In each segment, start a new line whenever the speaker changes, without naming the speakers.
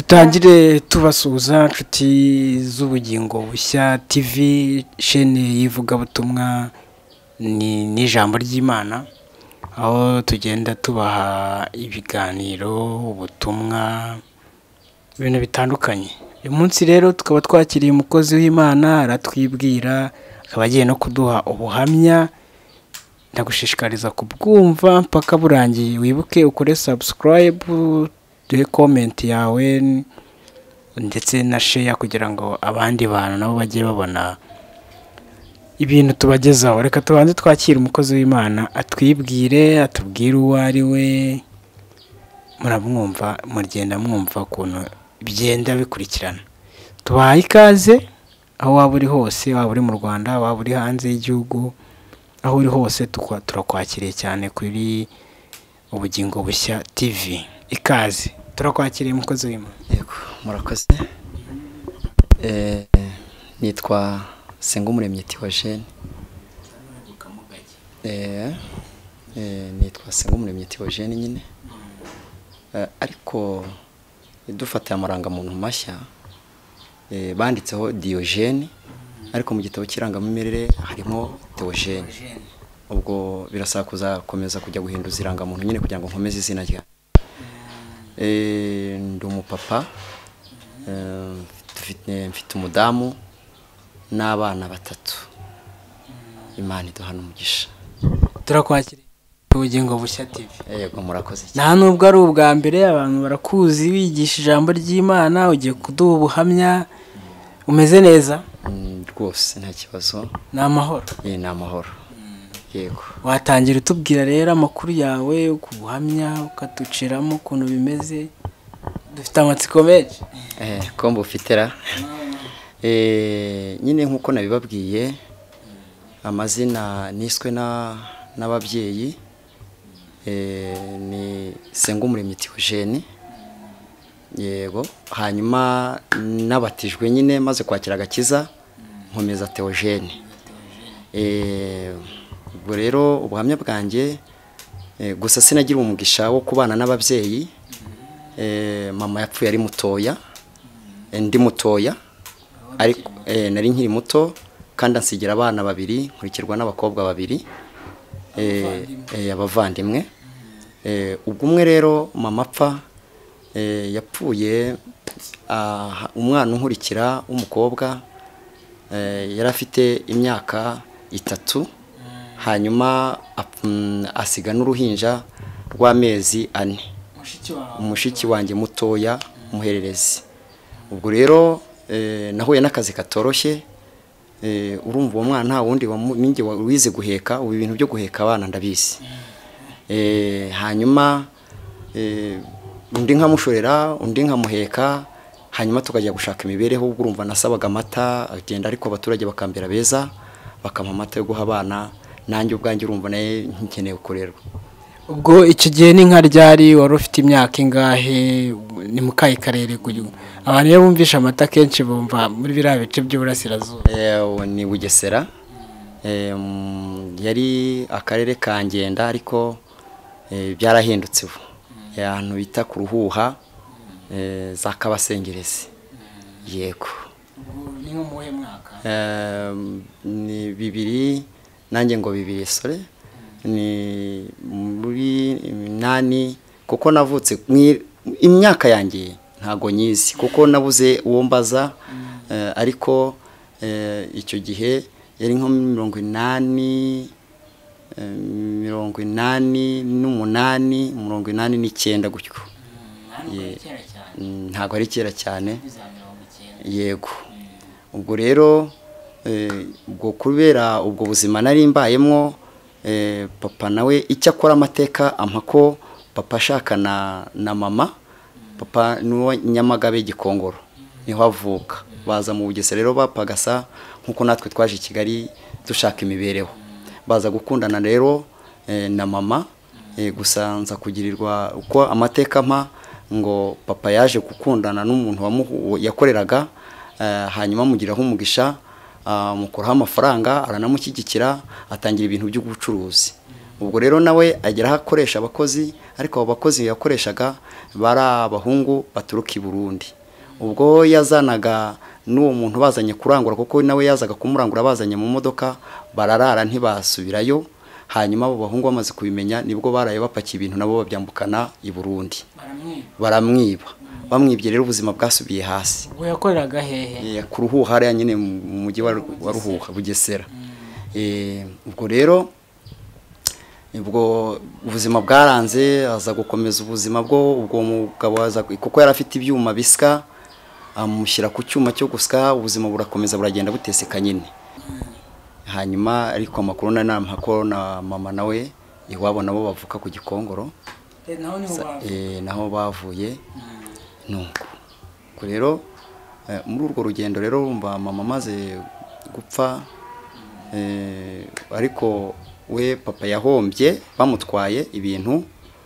dutangire tubasuhuza inshuti z'ubugingo bushya TV chaîne y'ivugabutumwa n'ijambo ry'Imana, aho tugenda tubaha ibiganiro, ubutumwa, ibintu bitandukanye. Uyu munsi rero tukaba twakiriye umukozi w'Imana, aratwibwira, akaba agiye no kuduha ubuhamya. Ndagushishikariza kubwumva mpaka burangiye. Wibuke ukore subscribe, duhe comment yawe ndetse na share kugira ngo abandi bantu nabo bajye babona ibintu tubagezaho. Reka tubanze twakira umukozi w'Imana atwibwire, atubwire uwo ari we. Muramwumva, mugenda mwumva ukuntu bigenda bikurikirana. Tubahaye ikaze aho waba uri hose, waba uri mu Rwanda, waba uri hanze y'igihugu, aho uri hose turakwakiriye cyane kuri Ubugingo Bushya TV. Ikaze, turakwakiriye umukozi w'Imana.
Yego, murakoze. Nitwa Sengumuremyi Theogene. Nitwa Sengumuremyi Theogene nyine. Ariko dufata amarangamuntu mashya, banditseho Diogene, ariko mu gitabo cy'irangamimerere harimo Theogene. Ubwo birasaba kuzakomeza kujya guhinduza irangamuntu nyine kugira ngo nkomeze izina rya. Ndi umupapa, mfite umudamu n'abana 3. Imana iduhana umugisha.
Turakwakiriye Ubugingo Bushya TV.
Yego, murakoze.
Nta nubwo ari ubwa mbere, abantu barakuzi wigisha ijambo ry'Imana, ugiye kuduha ubuhamya. Umeze neza?
Rwose nta kibazo.
Ni amahoro?
Ni amahoro. Yego.
Watangira utubwira rero amakuru yawe, ukubuhamya, ukatuciramo ukuntu bimeze. Dufite amatsiko menshi.
Ko mbufitera. Nyine nkuko nabibabwiye, amazina niswe n'ababyeyi, ni Sengumuremyi Theogene. Yego, hanyuma nabatijwe nyine maze kwakira agakiza, nkomeza Theogene. Ubwo rero ubuhamya bwanjye, gusa sinagira umugisha wo kubana n'ababyeyi. Mama yapfuye ari mutoya, ndi mutoya, ariko nari nkiri muto, kandi ansigira abana 2, nkurikirwa n'abakobwa 2, abavandimwe. Ubwo umwe rero mama apfa, yapfuye umwana unkurikira w'umukobwa, yari afite imyaka 3, hanyuma asiga n'uruhinja rw'amezi 4, umushiki wanjye mutoya umuhererezi. Ubwo rero nahuye n'akazi katoroshye. Urumva uwo mwana nta wundi ninjye wize guheka, ubu ibintu byo guheka abana ndabizi. Hanyuma undi nkamushorera, undi nkamuheka, hanyuma tukajya gushaka imibereho. Ubwo urumva nasabaga amata agenda, ariko abaturage bakambera beza, bakampa amata yo guha abana, nanjye ubwanjye urumva naye nkeneye gukorerwa.
Ubwo icyo gihe ni nka ryari, wari ufite imyaka ingahe, ni mu kahe karere? Abantu iyo bumvisha amata kenshi bumva muri biriya bice by'uburasirazuba.
Ni Bugesera, yari akarere ka Ngenda, ariko byarahindutse ubu, ahantu bita ku Ruhuha, za Kabasengerezi. Yego.
Ni nko muhe mwaka?
Ni 2, nanjye ngo 2 sore, ni muri 8, kuko navutse imyaka yanjye ntago nyizi, kuko nabuze uwo mbaza. Ariko icyo gihe yari nko 88, 89 gutyo. Ntago ari kera cyane. Yego. Ubwo rero ubwo kubera ubwo buzima nari mbayemwo, papa nawe icyo akora amateka ampako papa ashakana na mama. Papa nuwo Nyamagabe Gikongoro, niho avuka. Baza mu Bugesera rero bapagasa, nkuko natwe twaje i Kigali dushaka imibereho. Baza gukundana rero na mama. Gusa nza kugirirwa uko amateka mpa, ngo papa yaje gukundana n'umuntu yakoreraga, hanyuma mugiraho umugisha, mukuraho amafaranga, aranamushyigikira, atangira ibintu by'ubucuruzi. Ubwo rero nawe agera akoresha abakozi, ariko abo bakozi yakoreshaga bari abahungu baturuka i Burundi. Ubwo yazanaga n'uwo muntu bazanye kurangura, kuko nawe yazaga kumurangura bazanye mu modoka, bararara ntibasubirayo. Hanyuma abo bahungu bamaze kubimenya nibwo baraye bapakiye ibintu nabo babyambukana i Burundi, baramwiba. Bamwibye rero ubuzima bwasubiye hasi.
Ubwo yakoreraga hehe?
Ku Ruhuha hariya nyine mu mujyi wa Ruhuha, Bugesera. Ubwo rero ubwo ubuzima bwaranze, aza gukomeza ubuzima bwo ubwo mugabo aza, kuko yari afite ibyuma bisika, amushyira ku cyuma cyo gusika, ubuzima burakomeza buragenda buteseka nyine. Hanyuma ariko amakuru nampako na mama nawe iwabo nabo bavuka ku Gikongoro, naho bavuye. Nuko rero muri urwo rugendo rero urumva mama amaze gupfa, ariko we papa yahombye bamutwaye ibintu,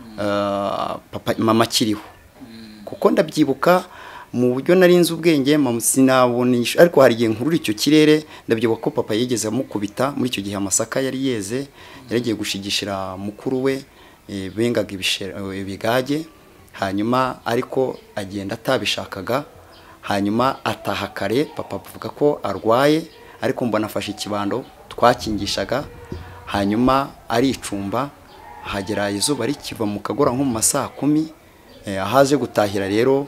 papa mama akiriho, kuko ndabyibuka mu buryo narinze ubwenge mama sinabonisha, ariko hari igihe nkurura icyo kirere ndabyibuka ko papa yigeze amukubita muri icyo gihe amasaka yari yeze, yaragiye gushigishira mukuru we bengaga ibigage. Hanyuma ariko agenda atabishakaga, hanyuma ataha kare, papa avuga ko arwaye, ariko mbona afashe ikibando twakingishaga. Hanyuma aricumba, hagera izuba rikiva mu kagora nko mu masaa 10, ahaje gutahira rero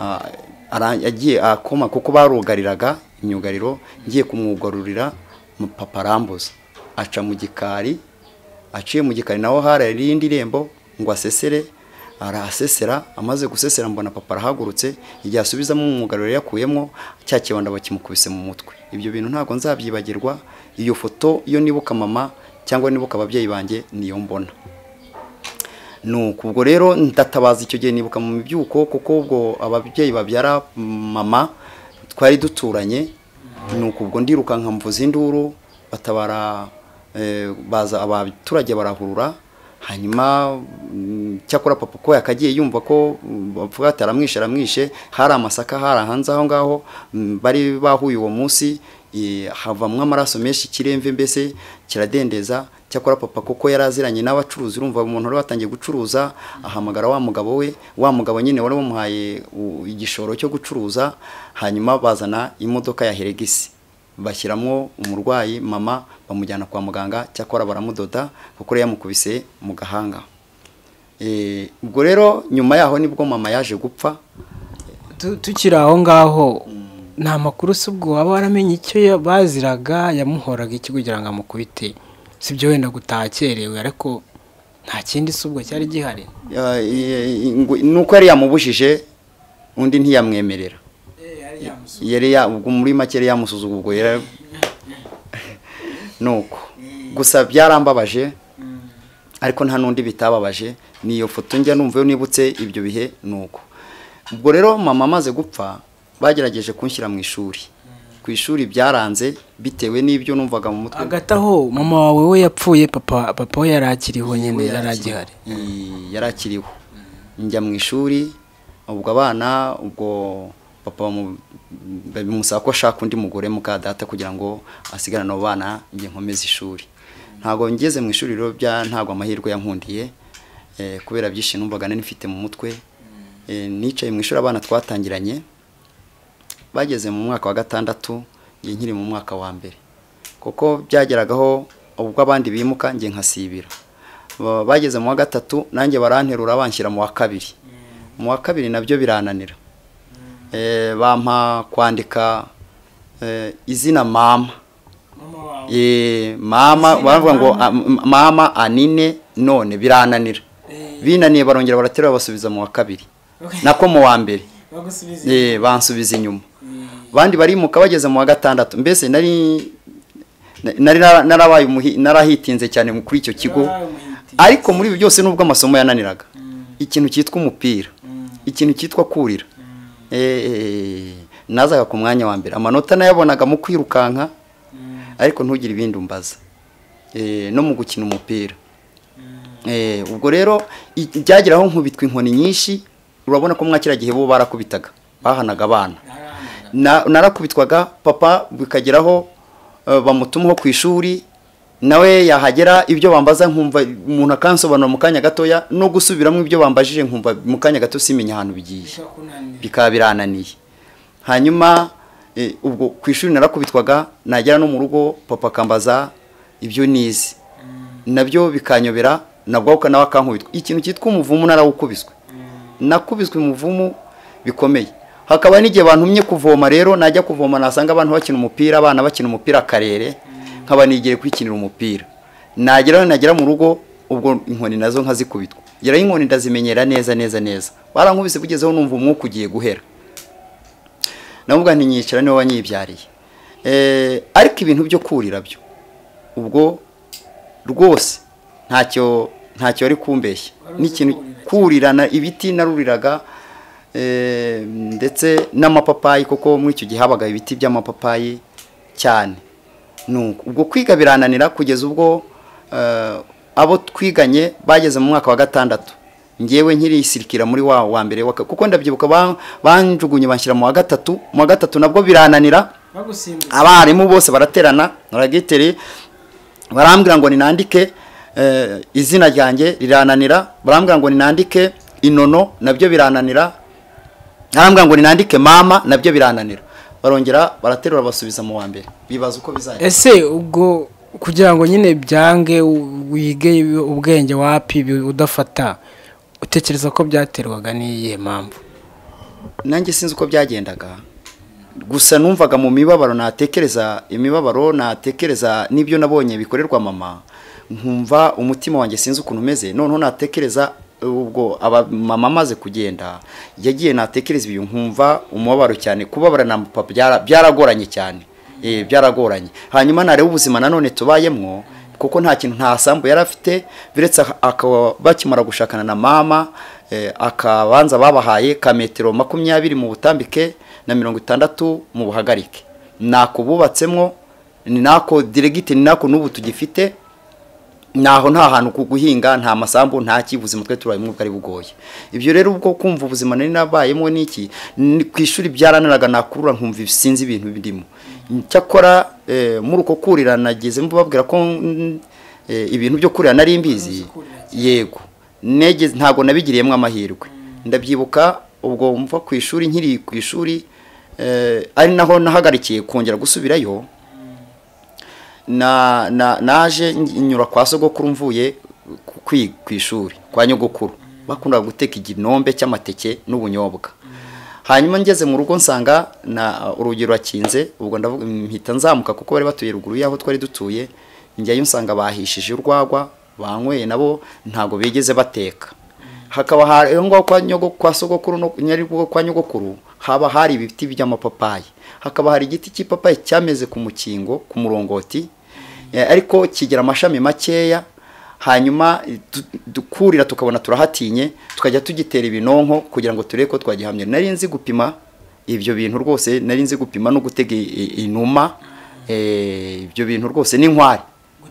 yagiye akoma, kuko barugariraga imyugariro, ngiye kumwugarurira papa arambuza, aca mu gikari, aciye mu gikari naho hari irindi rembo ngo asesere, arasesera. Amaze gusesera mbona papa arahagurutse, igihe asubizamo umwugariro yakuyemo cya kibanda bakimukubise mu mutwe. Ibyo bintu ntago nzabyibagirwa. Iyo foto iyo nibuka mama cyangwa nibuka ababyeyi banjye niyo mbona. Nuko ubwo rero ndatabaza icyo gihe nibuka mu mibyuko, kuko ubwo ababyeyi babyara mama twari duturanye. Nuko ubwo ndiruka nkamvuza induru, batabara, baza abaturage barahurura. Hanyuma cyakora papa ko yakagiye yumva ko bavuga ati aramwishe, hari amasaka hari hanze aho ngaho, bari bahuye uwo munsi, havamwe amaraso menshi, kiremve mbese kiradendeza. Cyakora papa kuko yaraziranye n'abacuruzi, urumva umuntu wari watangiye gucuruza, ahamagara wa mugabo we, wa mugabo nyine wari bamuhaye igishoro cyo gucuruza. Hanyuma bazana imodoka ya Heregisi, bashyiramo umurwayi mama, bamujyana kwa muganga. Cyakora baramudoda kuko yamukubise mu gahanga. Ubwo rero nyuma yaho nibwo mama yaje gupfa.
Tukiri aho ngaho, nta makuru subwo waba waramenye icyo baziraga, yamuhoraga iki kugira ngo amukubite? Sibyo wenda gutakerewe, ariko nta kindi subwo cyari gihari.
Nuko yari yamubujije, undi ntiyamwemerera. Yari ubwo muri make yari yamusuzugura, ubwo yari nuko gusa byarambabaje, ariko nta nundi bitababaje. Niyo foto njya numva yo nibutse ibyo bihe. Nuko ubwo rero mama amaze gupfa, bagerageje kunshyira mu ishuri. Ku ishuri byaranze bitewe n'ibyo numvaga mu mutwe.
Agataho mama wawe we yapfuye, papa we yarakiriho nyine, yaragihari.
Yarakiriho. Njya mu ishuri, ubwo abana, ubwo papa bamusaba ko ashaka undi mugore muka data kugira ngo asigarane abo bana, njye nkomeze ishuri. Ntago ngeze mu ishuri rero ntago amahirwe yankundiye, kubera byinshi numvaga nifite mu mutwe. Nicaye mu ishuri, abana twatangiranye bageze mu mwaka wa 6, ngiye nkiri mu mwaka wa 1, kuko byageragaho ubwo abandi bimuka ngiye nkasibira. Bageze mu wa 3 nanjye baranterura banshyira mu wa 2. Mu wa 2 nabyo birananira. Bampa kwandika izina mama. Mama baravuga ngo mama Anine, none birananira. Binaniye barongera baraterura basubiza mu wa 2. Nako mu wa 1 bansubiza inyuma. Bandi barimuka bageze mu wa 6. Mbese narahitinze cyane kuri icyo kigo. Ariko muri ibi byose nubwo amasomo yananiraga, ikintu cyitwa umupira, ikintu cyitwa kurira, nazaga ku mwanya wa 1. Amanota nayabonaga mu kwirukanka, ariko ntugire ibindi umbaza, no mu gukina umupira. Ubwo rero byageraho nkubitwa inkoni nyinshi. Urabona ko mwakira gihe bo barakubitaga, bahanaga abana. Narakubitwaga, papa bikageraho bamutumaho ku ishuri, nawe yahagera ibyo bambaza nkumva umuntu akansobanura mu kanya gatoya no gusubiramo ibyo bambajije nkumva mu kanya gato simenya ahantu bigiye bikaba birananiye. Hanyuma ubwo ku ishuri narakubitwaga, nagera no mu rugo papa akambaza ibyo nize nabyo bikanyobera, nabwo nawe akankubitwa. Ikintu cyitwa umuvumu narawukubiswe, nakubiswe umuvumu bikomeye. Hakaba n'igihe bantumye kuvoma, rero najya kuvoma nasanga abantu bakina umupira, abana bakina umupira karere, nkaba nigere kwikinira umupira. Nagera mu rugo ubwo inkoni nazo nkazikubitwa, gera inkoni ndazimenyera neza neza neza, barankubise kugezeho numva umwuka ugiye guhera. Navuga nti nyicara niwe wanyibyariye. Ariko ibintu byo kurira byo ubwo rwose ntacyo ari kumbeshya, n'ikintu kurirana ibiti naruriraga, ndetse n'amapapayi, kuko muri icyo gihe habaga ibiti by'amapapayi cyane. Nuko ubwo kwiga birananira kugeza ubwo abo twiganye bageze mu mwaka wa 6, ngewe nkiri isirikira muri wa mbere, kuko ndabyibuka banjugunye banshyira mu wa 3. Mu wa 3 nabwo birananira, abarimu bose baraterana naragitere, barambwira ngo ninandike izina ryanjye rirananira, barambwira ngo ninandike inono nabyo birananira, barambwira ngo ninandike mama nabyo birananira, barongera baraterura basubiza mu wa mbere, bibaza uko bizajya.
Ese ubwo kugira ngo nyine byange wige ubwenge wapi udafata, utekereza ko byaterwaga n'iyihe mpamvu?
Nanjye sinzi uko byagendaga, gusa numvaga mu mibabaro natekereza imibabaro, natekereza n'ibyo nabonye bikorerwa mama, nkumva umutima wanjye sinzi ukuntu umeze. Noneho natekereza ubwo mama amaze kugenda yagiye, natekereza ibyo nkumva umubabaro cyane, kubabara na papa byaragoranye cyane, byaragoranye. Hanyuma nareba ubuzima nanone tubayemwo, kuko nta kintu nta sambu yari afite, biretse akaba bakimara gushakana na mama, akabanza babahaye ka metero 20 mu butambike na 60 mu buhagarike, nako bubatsemwo, ni nako diregite, ni nako n'ubu tugifite, naho nta hantu kuguhinga, nta masambu, nta kibuzima twe turabayemo bwari bugoye. Ibyo rero ubwo kumva ubuzima nari nabayemo niki, ku ishuri byaranaraga, nakurura nkumva sinzi ibintu birimo. Cyakora muri uko kurira nageze mbabwira ko ibintu byo kurira nari mbizi, yego negeze ntago nabigiriyemo amahirwe. Ndabyibuka ubwo mva ku ishuri, nkiri ku ishuri ari naho nahagarikiye kongera gusubirayo, naje nyura kwa sogokuru mvuye ku ishuri kwa nyogokuru, bakunda guteka iginombe cy'amateke n'ubunyobwa. Hanyuma ngeze mu rugo nsanga na urugi rurakinze, ubwo ndavuga mpita nzamuka kuko bari batuye ruguru yaho twari dutuye, njyayo nsanga bahishije urwagwa banyweye, nabo ntago bigeze bateka. Hakaba hari ngo kwa sogokuru no nyaribwo kwa nyogokuru haba hari ibiti by'amapapayi, hakaba hari igiti cy'ipapayi cyameze ku mukingo ku murongoti, ariko kigira amashami makeya. Hanyuma dukurira tukabona turahatinye, tukajya tugitera ibinonko kugira ngo tureke ko twagihamye. Nari nzi gupima ibyo bintu rwose, nari nzi gupima no gutega inuma, ibyo bintu rwose n'inkwari,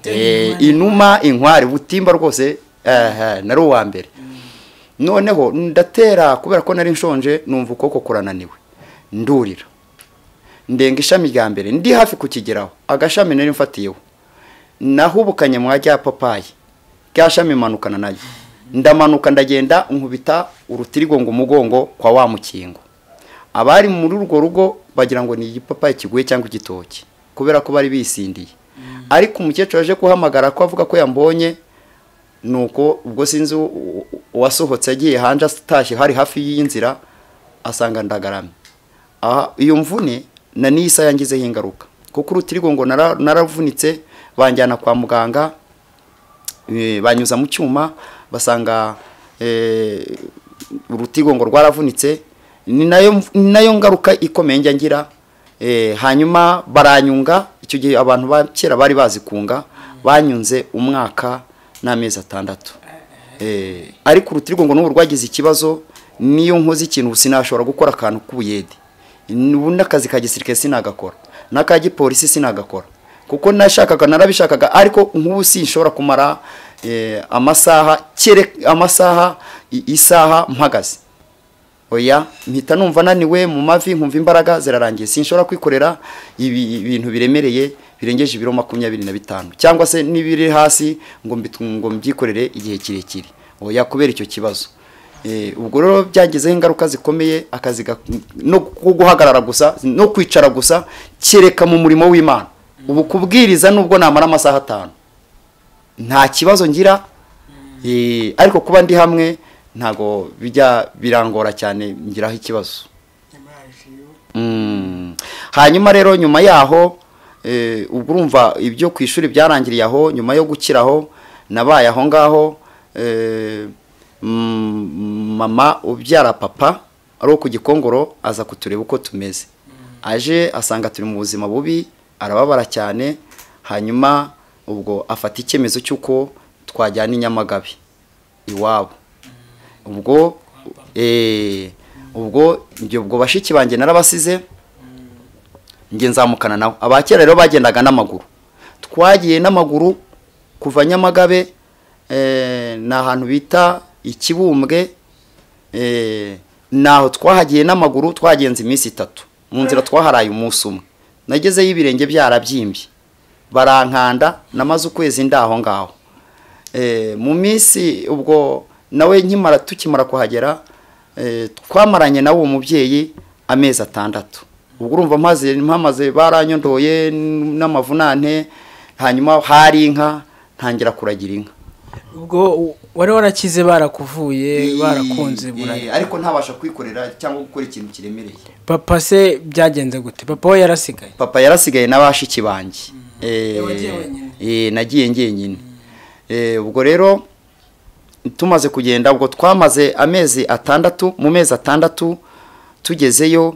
inuma inkwari butimba rwose, nari uwa mbere. Noneho ndatera kubera ko nari nshonje, numva ukoko kurananiwe, ndurira ndenga ishami rya mbere, ndi hafi kukigeraho, agashami nari mfatiyeho nahubukanye mwajya papayi, cyashami manukana nayo, ndamanuka ndagenda nkubita urutirigongo umugongo kwa wa mukingo. Abari muri urwo rugo bagira ngo ni igipapayi kiguye cyangwa igitoki, kubera ko bari bisindiye. Ariko umukecuru aje kuhamagara ko avuga ko yambonye, nuko ubwo sinzi wasohotse agiye hanje atashye hari hafi y'inzira, asanga ndagaramye. Iyo mvune na nisa yangizeho ingaruka, kuko urutirigongo naravunitse, banjyana kwa muganga, banyuza mu cyuma basanga urutigongo rwaravunitse, ni nayo ngaruka ikomeye njya ngira. Hanyuma baranyunga, icyo gihe abantu ba kera bari bazikunga, banyunze umwaka n'amezi 6. Ariko urutirigongo n'ubu rwagize ikibazo, niyo nkoze ikintu sinashobora gukora akantu k'ubuyede, n'ubundi akazi ka gisirikare sinagakora, n'aka gipolisi sinagakora, kuko nashakaga narabishakaga, ariko nk'ubu sinshobora kumara amasaha isaha mpagaze. oya mpita numva naniwe mu mavi nkumva imbaraga zirarangiye sinshobora kwikorera ibintu biremereye birengeje ibiro 25 cyangwa se nibiri hasi ngo mbyikorere igihe kirekire oya kubera icyo kibazo ubwo rero byagezeho ingaruka zikomeye akazi no guhagarara gusa no kwicara gusa kereka mu murimo w'Imana ubu kubwiriza nubwo namara amasaha 5 nta kibazo ngira ariko kuba ndi hamwe ntago bijya birangora cyane ngiraho ikibazo hanyuma rero nyuma yaho ubwo urumva ibyo kwishuri byarangiriye aho nyuma yo gukiraho nabaye aho ngaho mama ubyara papa ari ku Gikongoro aza kutureba uko tumeze aje asanga turi mu buzima bubi arababara cyane hanyuma ubwo afata icyemezo cy'uko twajyana i Nyamagabe iwabo ubwo ubwo bashiki banjye narabasize nge nzamukana nawe abakera rero bagendaga n'amaguru twagiye n'amaguru kuva Nyamagabe na ahantu bita Ikibumbwe naho twahagiye n'amaguru twagenze iminsi 3 mu nzira twaharaye umunsi umwe nagezeyo ibirenge byarabyimbye barankanda namaze ukwezi ndaho ngaho mu minsi ubwo nawe tukimara kuhagera twamaranye nawe umubyeyi amezi 6 ubwo urumva mpamaze baranyondoye n'amavunane hanyuma hari inka ntangira kuragira inka
ubwo wari warakize barakuvuye barakunze
ariko ntabasha kwikorera cyangwa gukora ikintu kiremereye
papa se byagenze gute papa we yarasigaye
papa yarasigaye n'abashiki banjye nagiye ngenyine ubwo rero tumaze kugenda ubwo twamaze amezi 6 mu mezi 6 tugezeyo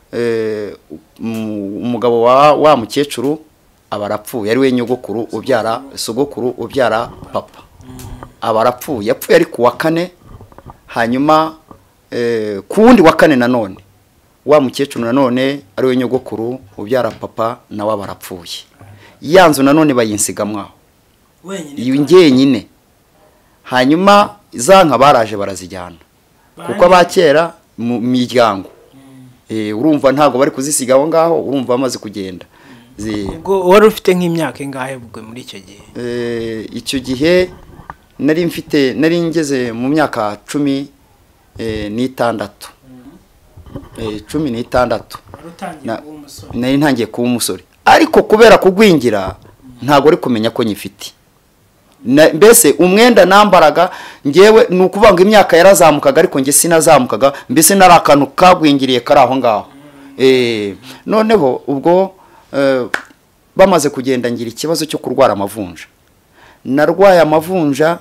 umugabo wa mukecuru abarapfuye ari we nyogokuru ubyara sogokuru ubyara papa abarapfuye yapfuye ari ku wa 4 hanyuma ku wundi wa 4 nanone wa mukecuru nanone ari we nyogokuru ubyara papa nawe abarapfuye yanzu nanone bayinsigamwaho wenyine nyine hanyuma zanka baraje barazijyana kuko abakera mu miryango urumva ntago bari kuzisiga aho ngaho urumva bamaze kugenda
ubwo wari ufite nk'imyaka ingahe bwo muri icyo gihe
icyo gihe nari ngeze mu myaka 16 nari ntangiye kuba umusore ariko kubera kugwingira ntago ari kumenya ko nyifite mbese umwenda nambaraga ngewe nukuvanga imyaka yarazamukaga ariko nge sinazamukaga mbese narakantu kagwingiriye kari aho ngaho noneho ubwo bamaze kugenda ngira ikibazo cyo kurwara amavunja narwaye amavunja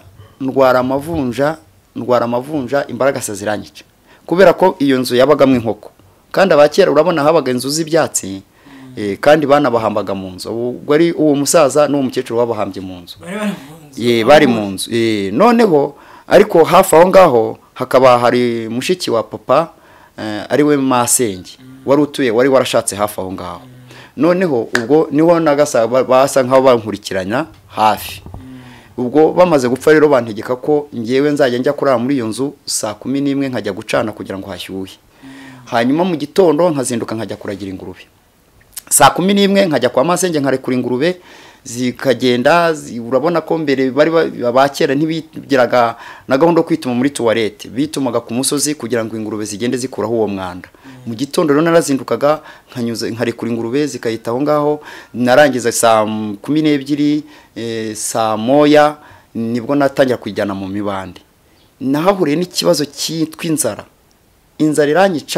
ndwara amavunja imbaraga ziranyica kubera ko iyo nzu yabagamo inkoko kandi abakera urabona habaga inzu z'ibyatsi kandi banabahambaga mu nzu ubwo ari uwo musaza n'uwo mukecuru babahambye mu nzu bari mu nzu noneho ariko hafi aho ngaho hakaba hari mushiki wa papa ari we Masenge wari utuye wari warashatse hafi aho ngaho noneho ubwo niho nagasa basa nkaho bankurikiranya hafi ubwo bamaze gupfa rero bantegeka ko ngewe nzajya njya kurara muri iyo nzu saa 11 nkajya gucana kugira ngo hashyuhe hanyuma mu gitondo nkazinduka nkajya kuragira ingurube saa 11 nkajya kwa Masenge nkarekura ingurube zikagenda urabona ko mbere bari abakera ntibigiraga na gahunda kwituma muri toilette bitumaga ku musozi kugira ngo ingurube zigende zikuraho uwo mwanda mu gitondo rero narazindukaga nkarekura ingurube zikayita aho ngaho narangiza saa 12 saa 1 nibwo natangira kujyana mu mibande nahahuriye n'ikibazo cyitwa inzara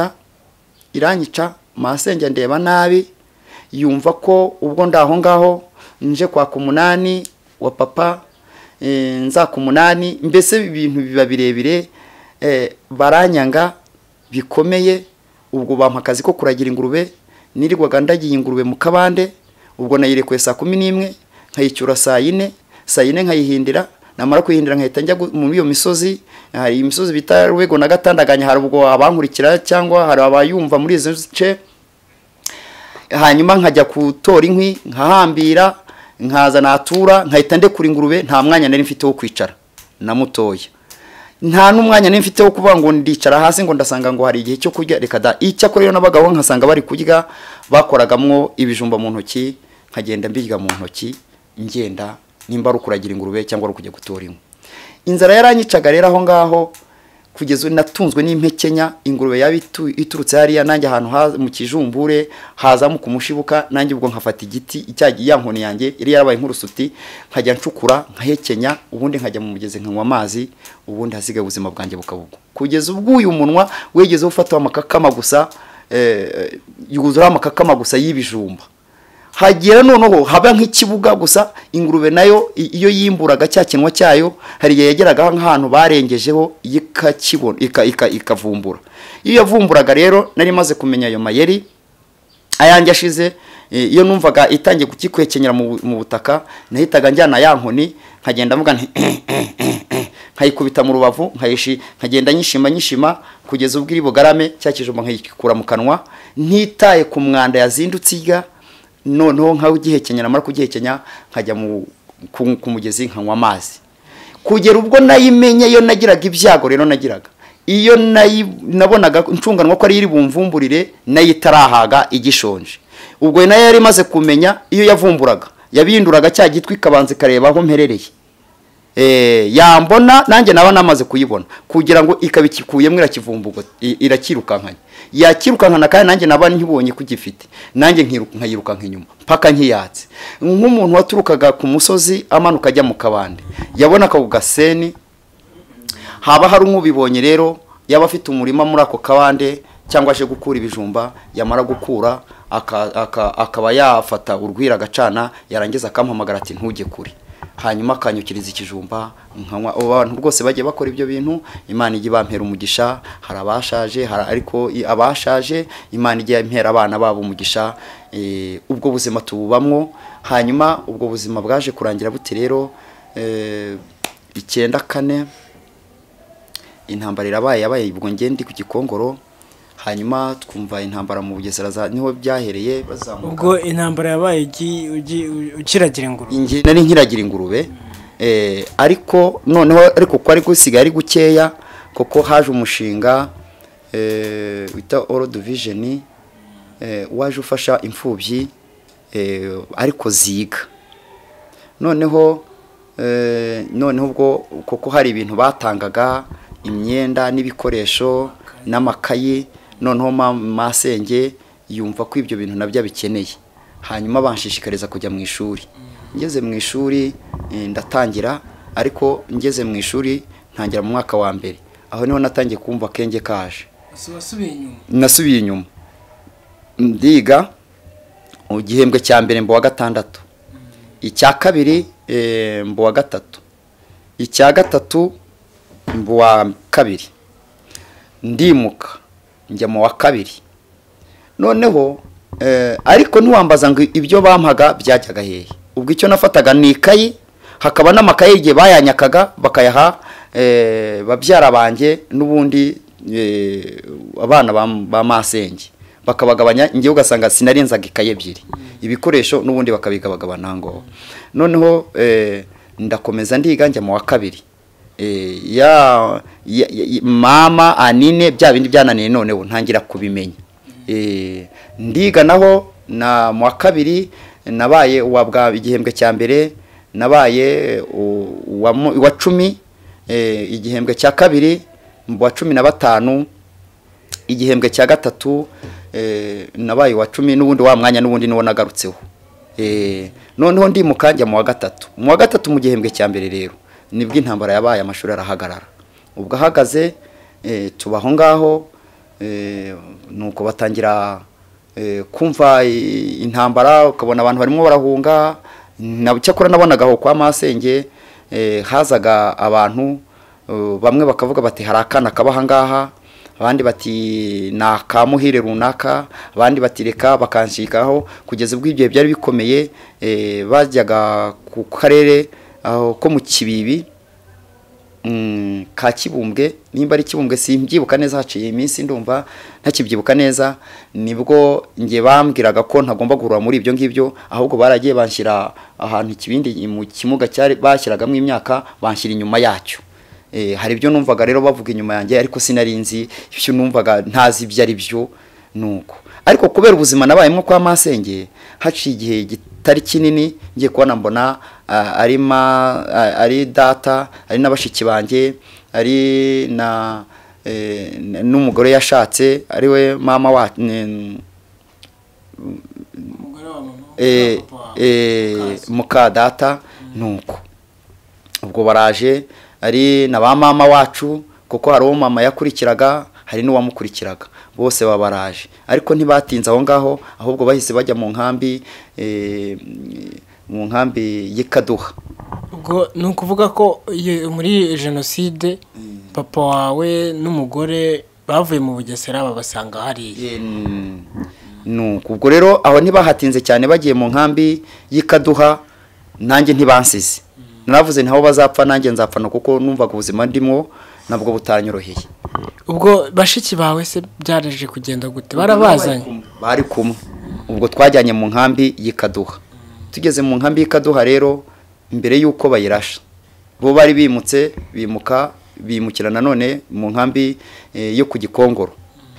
iranyica Masenge ndeba nabi yumva ko ubwo ndaho ngaho nje kwa kumunani wa papa nza kumunani mbese ibintu biba birebire baranyanga bikomeye ubwo bampa akazi ko kuragira ingurube nirirwaga ndagiye ingurube mu kabande ubwo nayirekwe saa 11 nkayicyura saa 4 nkayihindira namara kuyihindira nkahita njya mu iyo misozi hari imisozi bita Rwego na Gatandaganya hari ubwo abankurikira cyangwa hari abayumva muri izo nce hanyuma nkajya kutora inkwi nkahambira nkaza natura nkahita ndekura ingurube nta mwanya nari mfite wo kwicara na mutoya nta n'umwanya nimfite wo kuvuga ngo ndicara hasi ngo ndasanga ngo hari igihe cyo kurya, reka da icyakora yo n'abagabo nkasanga bari kurya bakoragamwo ibijumba mu ntoki, nkagenda mbirya mu ntoki ngenda, nimba ari ukuragira ingurube cyangwa ari kujya gutora inkwi. Inzara yaranyicaga rero aho ngaho kugeza natunzwe n'impekenya, ingurube yabi iturutse hariya nanjye ahantu mu kijumbure hazamu kumushibuka, nanjye ubwo nkafata igiti icyagiye yankoni yanjye iri yarabaye nk'urusuti, nkajya ncukura nkahekenya, ubundi nkajya mu mugezi nkanywa amazi, ubundi hasigaye ubuzima bwanjye bukabugwa. Kugeza ubwo uyu munwa wegeze ufata amakakama gusa, yuzura amakakama gusa y'ibijumba, hagira noneho haba nk'ikibuga gusa. Ingurube nayo iyo yimburaga cya kinwa cyayo hari igihe yageraga nk'ahantu barengejeho ikakibona ikavumbura. Iyo yavumburaga rero nari maze kumenya ayo mayeri ayanjye ashize. Iyo numvaga itangiye kukikwekenyera mu butaka, nahitaga njyana ya nkoni nkagenda mvuga nti nkayikubita mu rubavu, nkagenda nyishima kugeza ubwo iri bugarame, cya kijumba nkayikura mu kanwa ntitaye ku mwanda yazindutse irya. Noneho nkawugihekenya, namara kugihekenya nkajya ku mugezi nkanywa amazi, kugera ubwo nayimenye. Iyo nagiraga ibyago rero nagiraga, iyo nabonaga ncunganwa ko ari iri bumvumburire nayo itarahaga igishonje, ubwo nayo yari maze kumenya. Iyo yavumburaga yabinduraga cya gitwi ikabanza ikareba aho mperereye, yambona nanjye naba namaze kuyibona, kugira ngo ikabikikuyemo irakivumbugo irakirukankanya, yakirukankana kandi nanjye naba nkibonye kugifite, nanjye nkayirukanka inyuma paka nkiyatse. Nk'umuntu waturukaga ku musozi amanuka ajya mu kabande, yabona ku gaseni haba hari umubibonye rero, yaba afite umurima muri ako kabande cyangwa aje gukura ibijumba, yamara gukura akaba yafata urwira agacana, yarangiza akampamagara ati ntujye kure, hanyuma akanyukiriza ikijumba nkanywa. Abantu rwose bagiye bakora ibyo bintu, Imana ijye bampera umugisha. Hari abashaje, ariko abashaje Imana ijye impera abana babo umugisha. Ubwo buzima tububamwo. Hanyuma ubwo buzima bwaje kurangira buti rero 94 intambara yabaye ubwo ngende ku Gikongoro. Hanyuma twumva intambara mu Bugesera niho byahereye bazamuka.
Ubwo intambara yabaye ukiragira ingurube,
ingi nari nkiragira ingurube. Ariko noneho ariko ko ari gusigaye ari gukeya, koko haje umushinga wita World Vision, waje ufasha imfubyi ariko ziga. Noneho ubwo koko hari ibintu batangaga, imyenda n'ibikoresho n'amakayi. Noneho masenge yumva ko ibyo bintu nabyo bikeneye, hanyuma banshishikariza kujya mu ishuri. Ngeze mu ishuri ndatangira, ariko ngeze mu ishuri ntangira mu mwaka wa mbere, aho niho natangiye kumva kenge kaje. Nasubiye inyuma ndiga igihembwe cya mbere mbo wa gatandatu, icya kabiri mbo wa gatatu, icya gatatu mbo wa kabiri, ndimuka njya mu wa kabiri. Noneho ariko ntiwambaza ngo ibyo bampaga byajyaga hehe. Ubwo icyo nafataga ni ikayi, hakaba n'amakaye igihe bayanyakaga bakayaha babyara banjye n'ubundi abana ba masenge, bakabagabanya. Ngiye ugasanga sinarenzaga ikaye ebyiri, ibikoresho n'ubundi bakabigabagabana ngo. Noneho ndakomeza ndiga njya mu wa kabiri. Mama anine bya bindi byananiye, noneho ntangira kubimenya. Ndiga naho na mu wa kabiri nabaye uwabwa igihembwe cya mbere, nabaye uwa 10, igihembwe cya kabiri mu wa 15, igihembwe cya gatatu nabaye wa 10, n'ubundi wa mwanya n'ubundi niwo nagarutseho. Noneho ndi mukanja mu wa gatatu. Mu wa gatatu mu gihembwe cya mbere rero nibwo intambara yabaye, amashuri arahagarara. Ubwo ahagaze tubaho ngaho, nuko batangira kumva intambara, ukabona abantu barimo barahunga. Cyakora nabonaga aho kwa masenge hazaga abantu bamwe bakavuga bati hari akana kabaha ngaha, abandi bati na kamuhire runaka, abandi bati reka bakanshikaho. Kugeza ubwo ibyo byari bikomeye, bajyaga ku karere ko mu Kibibi ka Kibumbwe, nimba ari Kibumbwe simbyibuka neza, haciye iminsi ndumva ntakibyibuka neza. Nibwo nge bambwiraga ko ntagomba guhura muri ibyo ngibyo, ahubwo baragiye banshyira ahantu ikibindi mu kimuga cyari bashyiragamo imyaka, banshyira inyuma yacyo. hari ibyo numvaga rero bavuga inyuma yanjye ariko sinari nzi ibyo numvaga ntazi ibyo ari byo nuko ariko kubera ubuzima nabayemo kwa masenge haciye igihe gitari kinini ngiye kubona mbona ari data ari n'abashiki banjye ari na n'umugore yashatse ari we mama wa muka data nuko ubwo baraje ari na ba mama wacu kuko hari uwo mama yakurikiraga hari n'uwamukurikiraga bose babaraje ariko ntibatinze aho ngaho ahubwo bahise bajya mu nkambi y'Ikaduha.
ubwo ni ukuvuga ko muri jenoside papa wawe n'umugore bavuye mu Bugesera babasanga hariya.
nuko ubwo rero aho ntibahatinze cyane bagiye mu nkambi y'Ikaduha nanjye ntibansize naravuze ntaho bazapfa nanjye nzapfana kuko numvaga ubuzima ndimo nabwo butanyoroheye.
ubwo bashiki bawe se byareje kugenda gute barabazanye?
bari kumwe ubwo twajyanye mu nkambi y'Ikaduha. tugeze mu nkambi y'Ikaduha rero mbere yuko bayirasha bo bari bimukira nanone mu nkambi yo ku Gikongoro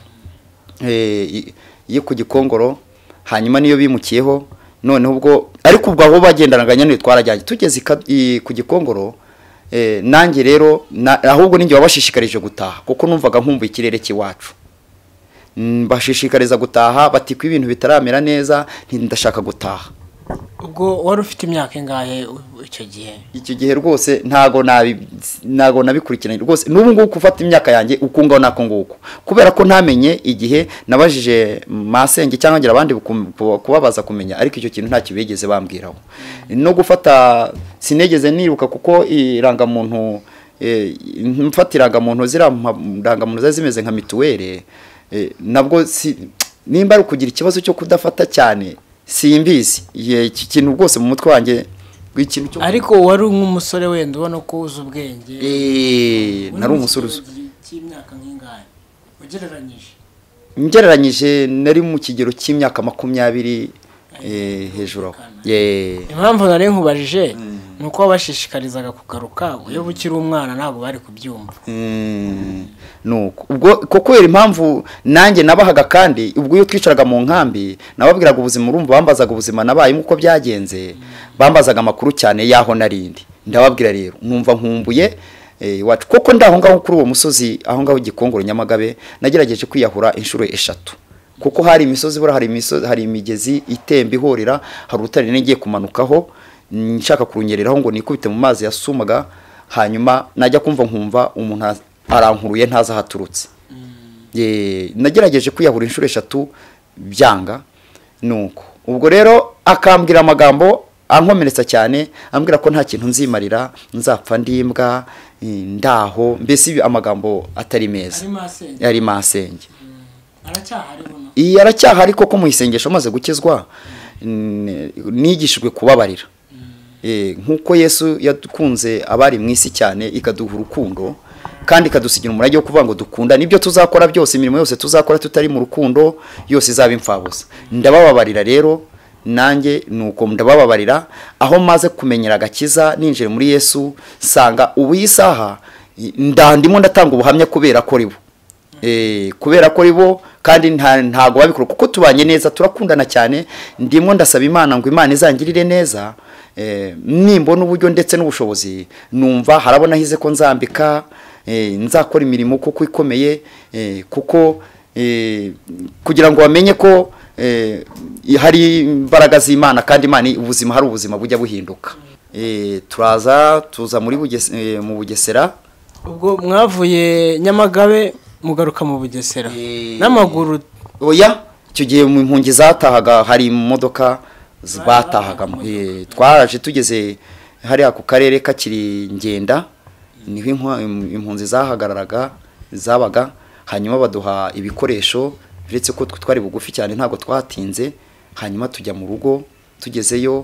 hanyuma niyo bimukiyeho noneho ubwo ariko ubwo aho bagendanaga nyane twarajyanye tugeze ku Gikongoro nanjye rero ahubwo ninjye wabashishikarije gutaha kuko numvaga nkumva ikirere cy'iwacu bashishikariza gutaha bati ko ibintu bitaramera neza ndashaka gutaha.
ubwo wari ufite imyaka ingahe icyo gihe?
Rwose ntago nabikurikiranye rwose n'ubu ngubu kufata imyaka yanjye ukungaho nako nguko kubera ko ntamenye igihe nabajije masenge cyangwa ngira abandi kubabaza kumenya ariko icyo kintu nta kibegeze bambwiraho no gufata sinegeze niruka kuko irangamuntu mfatiraga zirarangamuntu zimeze nka mituwere nabwo nimba ari kugira ikibazo cyo kudafata cyane simbizi iki kintu rwose mu mutwe wanjye ikintu cyo
ariko wari nk'umusore wenda ubona ko uzi ubwenge
nari umusore
cy'imyaka nk'ingahe
ngereranyije nari mu kigero cy'imyaka 20 hejuru.
impamvu nari nkubajije nuko wabashishikarizaga kugaruka iyo bukiri umwana ntabwo bari kubyumva
nuko ubwo kubera impamvu nanjye nabahaga kandi ubwo iyo twicaraga mu nkambi nababwiraga ubuzima urumva bambazaga ubuzima nabaye uko byagenze bambazaga amakuru cyane yaho narindi ndababwira rero numva nkumbuye wacu koko ndaho ngaho kuri uwo musozi aho ngaho Gikongoro Nyamagabe nagerageje kwiyahura inshuro 3 kuko hari imisozi hari imigezi itemba ihorera hari utari ngiye kumanukaho nshaka kurunyereraho ngo nikubite mu mazi yasumaga hanyuma najya nkumva umuntu arankuruye ntaza haturutse. Nagerageje kwiyahura inshuro 3 byanga nuko ubwo rero akambwira amagambo ankomeretsa cyane ambwira ko nta kintu nzimarira nzapfa ndimbwa ndaho mbese amagambo atari meza yari masenge aracyahari koko mu isengesho maze gukizwa nigishijwe kubabarira nkuko Yesu yadukunze abari mu isi cyane ikaduha urukundo kandi kadusigira umurage wo kuvuga ngo dukunda nibyo tuzakora byose imirimo yose tuzakora tutari mu rukundo yose izaba imfabusa. Ndabababarira rero nanjye nuko ndabababarira aho maze kumenyera agakiza ninjire muri Yesu sanga ubu isaha ndandimo ndatanga ubuhamya kubera ko ribo kandi ntago babikora kuko tubanye neza turakundana cyane ndimo ndasaba Imana ngo Imana izangirire neza nimbona uburyo ndetse n'ubushobozi numva harabona hize ko nzambika nzakora imirimo kuko ikomeye kuko kugira ngo bamenye ko hari imbaraga z'Imana kandi Imana ubuzima hari ubuzima bujya buhinduka. tuza muri mu Bugesera.
Ubwo mwavuye Nyamagabe mugaruka mu Bugesera n'amaguru?
Oya, icyo gihe mu impungi zatahaga hari imodoka batahagamo. Twaraje tugeze hariya ku karere kakiri Ngenda, niho impunzi zahagararaga zabaga, hanyuma baduha ibikoresho biretse ko twari bugufi cyane ntago twatinze, hanyuma tujya mu rugo. Tugezeyo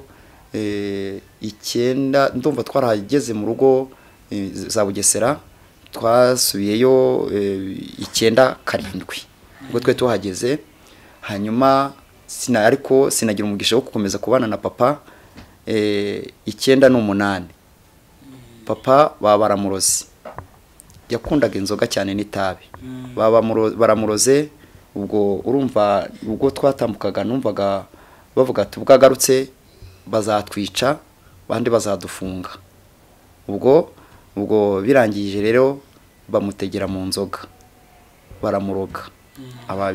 9 ndumva twarahageze mu rugo za Bugesera, twasubiyeyo 9 karindwi ubwo twe tuhageze. Hanyuma ariko sinagira umugisha wo gukomeza kubana na papa. 9 n'umunani papa baba baramurozi yakundaga inzoga cyane n'itabi. Baramuroze, ubwo urumva ubwo twatambukaga numvaga bavuga ati ubwagarutse bazatwica bandi bazadufunga. ubwo birangije rero bamutegera mu nzoga baramuroga. aba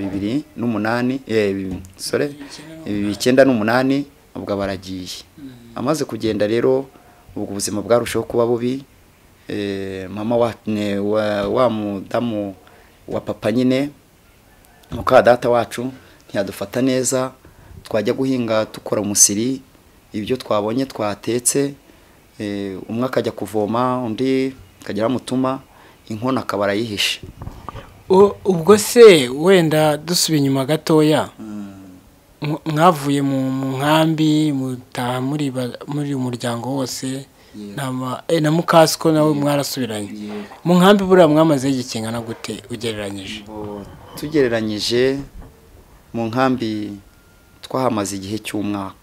2008 ubwo baragiye. Amaze kugenda rero ubwo ubuzima bwarushaho kuba bubi. Mama wa mudamu wa papa nyine muka data wacu ntiyadufata neza. Twajya guhinga tukora umusiri, ibyo twabonye twatetse, umwe akajya kuvoma undi akajya mutuma inkono akabara yihishe.
Ubwo se wenda dusubiye inyuma gatoya, mwavuye mu nkambi mutaha muri umuryango wose na mukasiko nawe mwarasubiranye. Mu nkambi buriya mwamaze igikingana gute ugereranyije?
Tugereranyije mu nkambi twahamaze igihe cy'umwaka.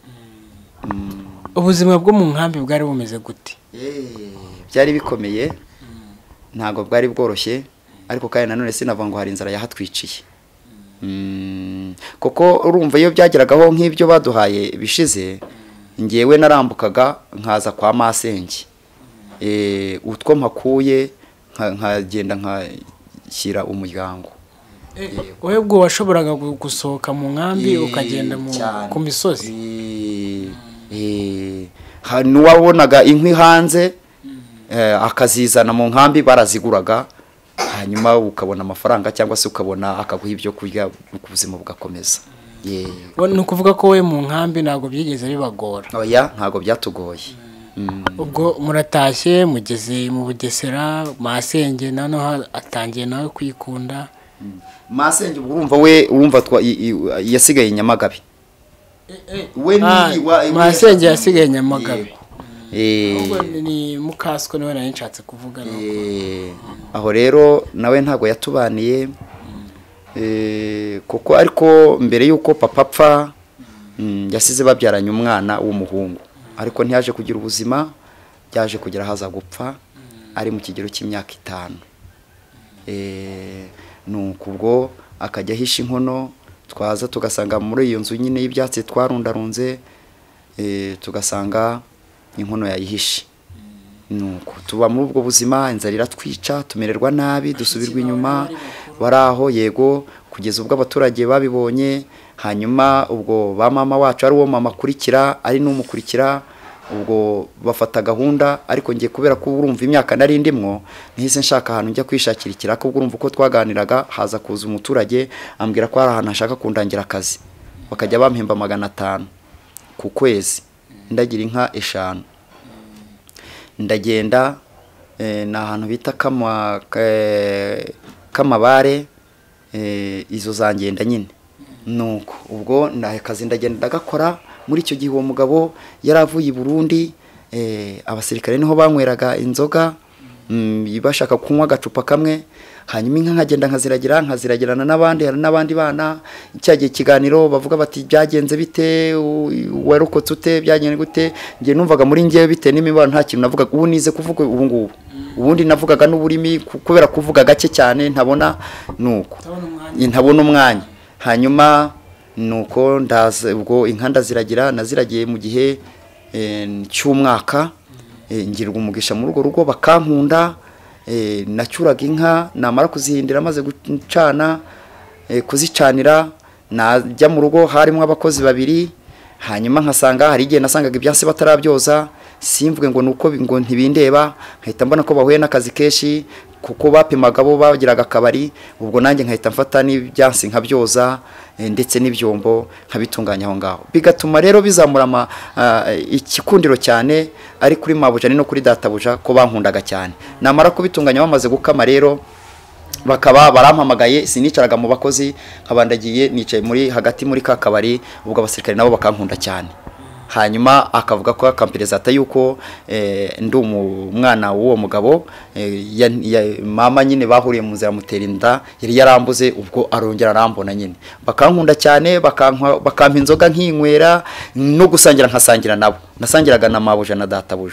Ubuzima bwo mu nkambi bwari bumeze gute?
Byari bikomeye, ntago bwari bworoshye, ariko kandi nanone sinavuga ngo hari inzara yahatwiciye. Koko urumva iyo byageragaho nk'ibyo baduhaye bishize, ngewe narambukaga nkaza kwa masenge. Utwo mpakuye nkagenda nkashyira umuryango.
Webwe washoboraga gusohoka mu nkambi ukagenda ku misozi?
Nuwabonaga inkwi hanze akazizana mu nkambi baraziguraga, hanyuma ukabona amafaranga cyangwa se ukabona akaguha ibyo kurya, ubuzima bugakomeza.
Ni ukuvuga ko we mu nkambi ntabwo byigeze bibagora?
Oya, ntabwo byatugoye.
Ubwo muratashye mugeze mu Bugesera, masenge noneho atangiye nawe kwikunda.
Masenge urumva we yasigaye Nyamagabe.
Masenge yasigaye Nyamagabe. Ubwo ni mukasiko niwe nari nshatse kuvuga.
Aho rero nawe ntago yatubaniye, kuko ariko mbere yuko papa apfa yasize babyaranye umwana w'umuhungu, ariko ntiyaje kugira ubuzima, byaje kugira haza gupfa ari mu kigero cy'imyaka 5. Nuko ubwo akajya ahisha inkono, twaza tugasanga muri iyo nzu nyine y'ibyatsi twarundarunze, tugasanga inkono yayihishe. Nuko tuba muri ubwo buzima, inzara iratwica, tumererwa nabi, dusubirwa inyuma. Baraho yego kugeza ubwo abaturage babibonye, hanyuma ubwo ba mama wacu ari uwo mama kurikira ari n'umukurikira, ubwo bafata gahunda. Ariko ngiye kubera ko urumva imyaka nari ndimwo, nihise nshaka ahantu njya kwishakira ikiraka. Ubwo urumva uko twaganiraga, haza kuza umuturage ambwira ko hari ahantu ashaka kundangira akazi, bakajya bampemba 500 ku kwezi, ndagira inka 5. Ndagenda na ahantu bita Kamabare, izo zangenda nyine. Nuko ubwo akazi ndagenda ndagakora. Muri icyo gihe uwo mugabo yaravuye i Burundi, abasirikare niho banyweraga inzoga, bashaka kunywa agacupa kamwe. Hanyuma inka nkagenda nkaziragirana n'abandi bana. Icyagiye kiganiro bavuga bati byagenze bite, warokotse ute, byagenze gute. Ngiye numvaga muri ngewe bite n'imibano nta kintu navuga. Ubu nize kuvuga ubundi navugaga n'uburimi kubera kuvuga gake cyane ntabona. Nuko ntabona umwanya. Hanyuma nuko ndaza ubwo inka naziragiye mu gihe cy'umwaka, ngirwa umugisha mu rugo bakankunda. Nacyuraga inka, namara kuzihindira maze gucana kuzicanira, najya mu rugo harimo abakozi 2. Hanyuma nkasanga hari igihe nasangaga ibyansi batarabyoza, simvuge ngo nuko ngo ntibindeba, nkahita mbona ko bahuye n'akazi keshi, kuko bapimaga bo bagiraga akabari. Ubwo nanjye nkahita mfata n'ibyansi nkabyoza, ndetse n'ibyombo nkabitunganya aho ngaho. Bigatuma rero bizamura ikikundiro cyane ari kuri mabuja no kuri databuja ko bankundaga cyane. Namara kubitunganya bamaze gukama rero bakaba barampamagaye, sinicaraga mu bakozi, nkabandagiye nicaye muri hagati muri ka kabari. Ubwo abasirikare nabo bakankunda cyane. Hanyuma akavuga ko akamperezata yuko ndi umwana w'uwo mugabo, mama nyine bahuriye mu nzira mutera inda, yari yarambuze. Ubwo arongera arambona nyine, bakankunda cyane, bakampa inzoga nkinywera, no gusangira nkasangira nabo. Nasangiraga na mabuja na databuja.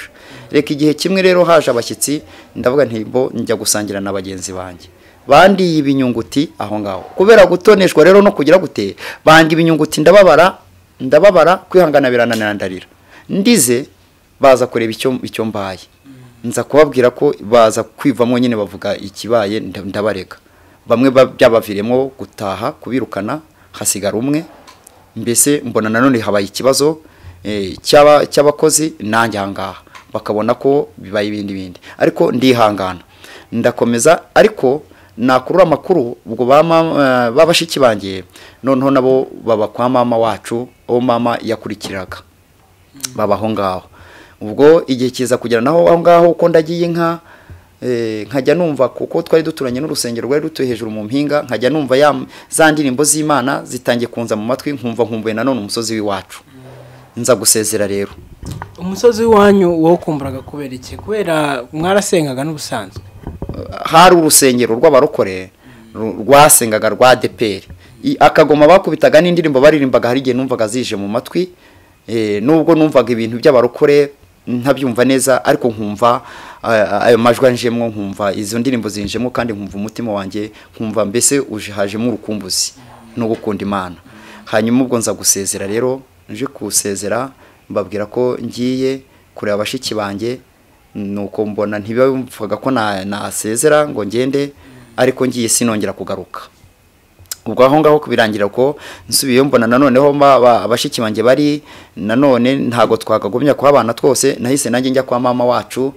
reka igihe kimwe rero haje abashyitsi ndavuga nti bo njya gusangira na bagenzi banjye bandiye ibinyunguti aho ngaho kubera gutoneshwa rero no kugira gute banga ibinyunguti ndababara kwihangana birananira ndarira ndize baza kureba icyo mbaye nza kubabwira ko baza kwivamo nyine bavuga ikibaye ndabareka bamwe byabaviremo gutaha kubirukana hasigara umwe mbese mbona nanone habaye ikibazo cy'abakozi nanjye ahangaha bakabona ko bibaye ibindi ariko ndihangana ndakomeza ariko nakurura amakuru ubwo babashiki banjye noneho nabo baba kwa mama wacu aho mama yakurikiraga babaho ngaho ubwo igihe kiza kugera naho aho ngaho uko ndagiye inka nkajya numva kuko twari duturanye n'urusengero rwari rutuye hejuru mu mpinga nkajya numva za ndirimbo z'Imana zitangiye kunza mu matwi nkumbuye nanone umusozi w'iwacu nza gusezera rero
umusozi w'iwanyu wowe ukumburaga kubera iki kubera mwarasengaga n'ubusanzwe
hari urusengero rw'abarokore rwasengaga rwa ADEPR akagoma bakubitaga n'indirimbo baririmbaga hari igihe numvaga zije mu matwi nubwo numvaga ibintu by'abarokore ntabyumva neza ariko nkumva ayo majwi anjemo nkumva izo ndirimbo zinjemo kandi nkumva umutima wanjye nkumva mbese uje hajemo urukumbuzi no gukunda Imana hanyuma ubwo nza gusezera rero nje kusezera mbabwira ko ngiye kureba abashiki banjye nuko mbona ntibumvaga ko nasezera ngo ngende ariko ngiye sinongera kugaruka ubwo aho ngaho kubirangira ko nsubiye mbona nanoneho abashiki banjye bari nanone ntago twakagumya kwa abana twose nahise nanjye njya kwa mama wacu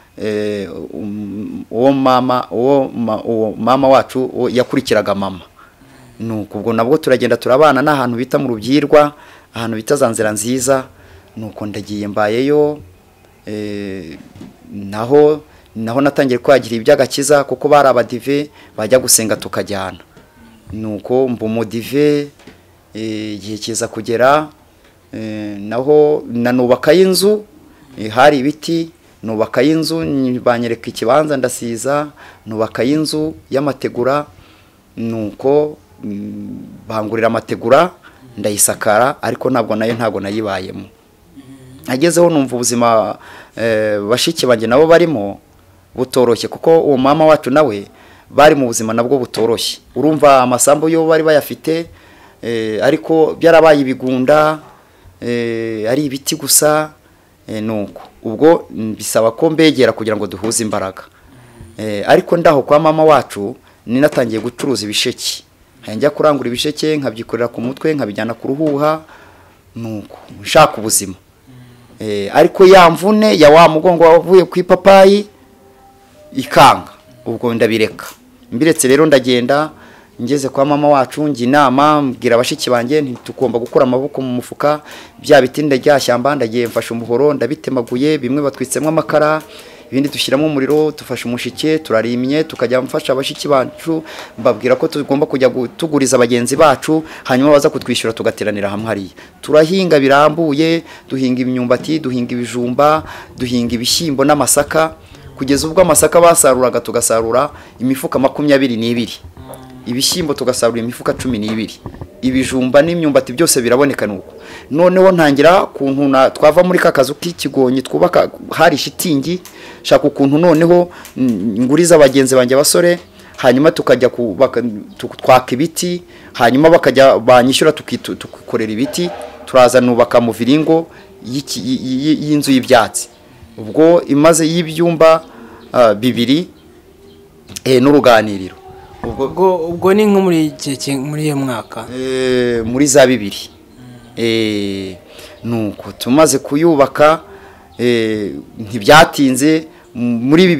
uwo mama wacu yakurikiraga mama nuko ubwo nabwo turagenda turabana n'ahantu bita mu Rubyirwa ahantu bita Zanzira nziza nuko ndagiye mbayeyo naho natangiye kwagira iby'agakiza kuko bari abadive bajya gusenga tukajyana nuko mbumudive igihe kiza kugera naho nanubaka y'inzu hari ibiti nubaka y'inzu banyereka ikibanza ndasiza nubaka y'inzu y'amategura nuko bangurira amategura ndayisakara ariko ntabwo nayibayemo agezeho numva ubuzima bashiki banjye nabo barimo butoroshye kuko uwo mama wacu nawe bari mu buzima nabwo butoroshye urumva amasambu yo bari bayafite ariko byarabaye ibigunda ari ibiti gusa nuko ubwo bisaba ko mbegera kugira ngo duhuze imbaraga ariko ndaho kwa mama wacu ninatangiye gucuruza ibisheke njya kurangura ibisheke nkabyikorera ku mutwe nkabijyana ku ruhuha nuko nshaka ubuzima ariko ya mvune ya wa mugongo wavuye ku ipapayi ikanga ubwo ndabireka mbiretse rero ndagenda ngeze kwa mama wacu njye inama mbwira abashiki banjye ntitugomba gukura amaboko mu mufuka bya biti ndaryashyamba ndagiye mfashe umuhoro ndabitemaguye bimwe batwitsemo amakara ibindi dushyiramo umuriro tufashe umushike turarimye tukajya mfasha abashiki bacu mbabwira ko tugomba kujya tuguriza abagenzi bacu hanyuma baza kutwishyura tugateranira hamwe hariya turahinga birambuye duhinga imyumbati duhinga ibijumba duhinga ibishyimbo n'amasaka kugeza ubwo amasaka basaruraga tugasarura imifuka 22 ibishyimbo tugasarura imifuka 12 ibijumba n'imyumbati byose biraboneka nuko noneho ntangira kuntu twava muri kakazu k'ikigonyi twubaka hari shitingi shaka ukuntu noneho nguriza abagenzi banjye basore hanyuma tukajya twaka ibiti hanyuma bakajya banyishyura tukikorera ibiti turazanubaka mu viringo y'inzu y'ibyatsi ubwo imaze y'ibyumba 2 n'uruganiriro
ubwo ni nko muri iyo mwaka
muri za 2 nuko tumaze kuyubaka ntibyatinze muri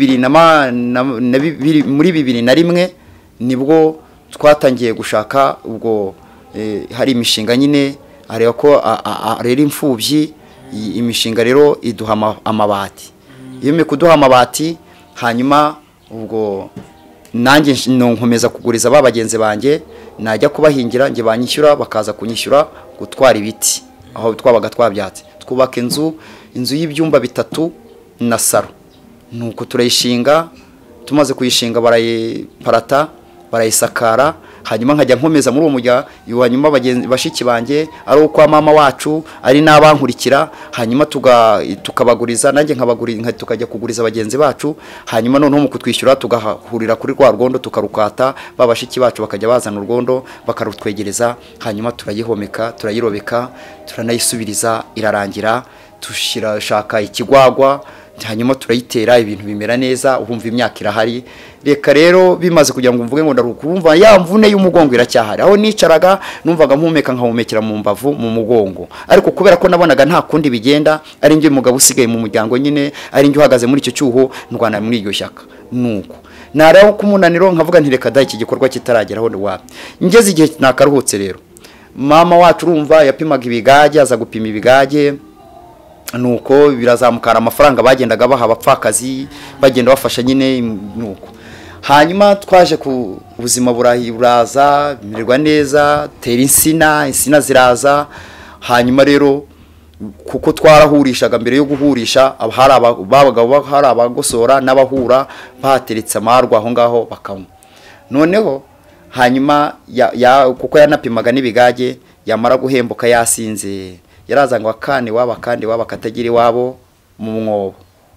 2001 nibwo twatangiye gushaka ubwo hari imishinga nyine areba ko rero imfubyi imishinga rero iduha amabati yeme kuduha amabati hanyuma ubwo nanjye nkomeza kuguriza babagenzi banjye najya kubahingira nge banyishyura bakaza kunyishyura gutwara ibiti aho twabaga twabyatse twubaka inzu y'ibyumba 3 na saro nuko turayishinga tumaze kuyishinga barayiparata barayisakara hanyuma nkajya nkomeza muri uwo mujya hanyuma bashiki banjye ari uko mama wacu ari n'abankurikira hanyuma tukabaguriza nanjye nkabaguriza tukajya kuguriza bagenzi bacu hanyuma noneho mu kutwishyura tugahurira kuri rwa rwondo tukarukata babashiki bacu bakajya bazana urwondo bakarutwegereza hanyuma turayihomeka turayirobeka turanayisubiriza irarangira shaka ikigwagwa hanyuma turayitera ibintu bimera neza urumva imyaka irahari reka rero bimaze kugira ngo mvuge ngo ndarukumva ya mvune y'umugongo iracyahari aho nicaraga numvaga mpumeka nkahumekera mu mbavu mu mugongo ariko kubera ko nabonaga nta kundi bigenda ari njye mugabo usigaye mu muryango nyine ari njye uhagaze muri icyo cyuho ndwana muri iryo shyaka nuko naraho kumunaniro nkavuga nti reka iki gikorwa kitarageraho wapi ngeze igihe nakaruhutse rero mama wacu urumva yapimaga ibigage aza gupima ibigage nuko birazamukana amafaranga bagendaga baha abapfakazi bagenda bafasha nyine nuko hanyuma twaje ku buzima buraza bimererwa neza tera insina ziraza hanyuma rero kuko twarahurishaga mbere yo guhurisha babaga hari abagosora n'abahura bateretse amarwa aho ngaho bakanywa noneho hanyuma kuko yanapimaga n'ibigage yamara guhembuka yasinze yarazangwa kandi waba katagira iwabo mu mwobo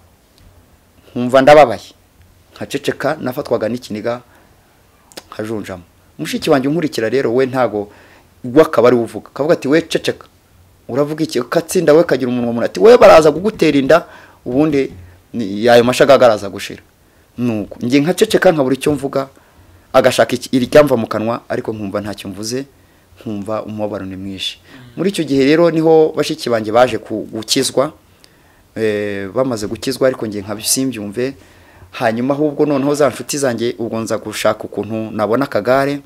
nkumva ndababaye nkaceceka nafatwaga n'ikiniga nkajunjamo mushiki wanjye unkurikira rero we ntago akaba ari uvuga kavuga ati we ceceka uravuga iki katsinda we kagira umunwa ati we baraza kugutera inda ubundi yayo mashagaga araza gushira nuko ngiye nkaceceka nkabura icyo mvuga agashaka iryamva mu kanwa ariko nkumva ntacyo mvuze nkumva umubabaro ni mwinshi muri icyo gihe rero niho bashiki banjye baje gukizwa bamaze gukizwa ariko ngiye nkabisimbyumve hanyuma ahubwo noneho za nshuti zanjye ubwo nza gushaka ukuntu nabona akagare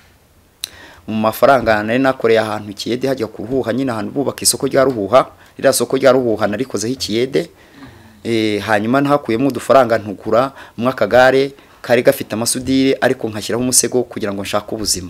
mu mafaranga nari nakoreye ahantu Kiyede hajya kuruhuha nyine ahantu bubaka isoko rya Ruhuha rira soko rya Ruhuha narikozeho Kiyede hanyuma ntakuyemo udufaranga ntugura mu akagare kari gafite amasudire ariko nkashyiraho umusego kugira ngo nshake ubuzima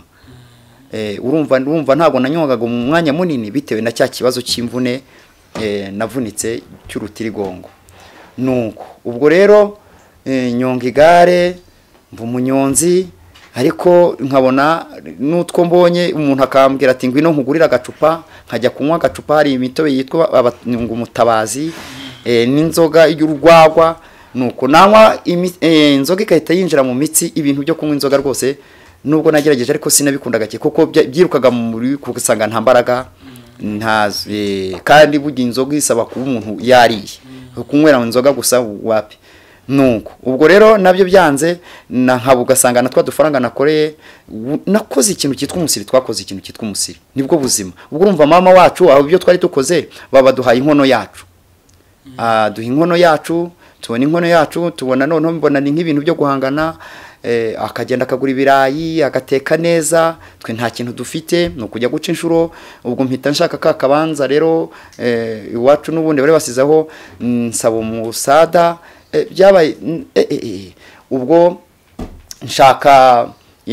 urumva ntabwo nanyongaga mu mwanya munini bitewe na cya kibazo cy'imvune navunitse cy'urutirigongo nuko ubwo rero nyonga igare mva umunyonzi ariko nkabona n'utwo mbonye umuntu akambwira ati ngwino nkugurira agacupa nkajya kunywa agacupa hari imitobe yitwa umutabazi n'inzoga y'urwagwa nuko nanywa inzoga ikahita yinjira mu mitsi ibintu byo kunywa inzoga rwose nubwo nagerageje ariko sinabikundaga kuko byirukaga muri kusanga nta mbaraga kandi burya inzoga isaba kuba umuntu yariye kunywera inzoga gusa wapi nuko ubwo rero nabyo byanze nkaba ugasanga natwa dufaranga nakoreye nakoze ikintu cyitwa umusiri twakoze ikintu cyitwa umusiri nibwo buzima ubwo urumva mama wacu aho byo twari dukoze baba duhaye inkono yacu duha inkono yacu tubona inkono yacu tubona noneho mbona ni nk'ibintu byo guhangana akagenda akagura ibirayi agateka neza twe nta kintu dufite no kujya guca inshuro ubwo mpita nshaka kabanza rero iwacu n'ubundi bari basizaho nsaba umusada byabaye ubwo nshaka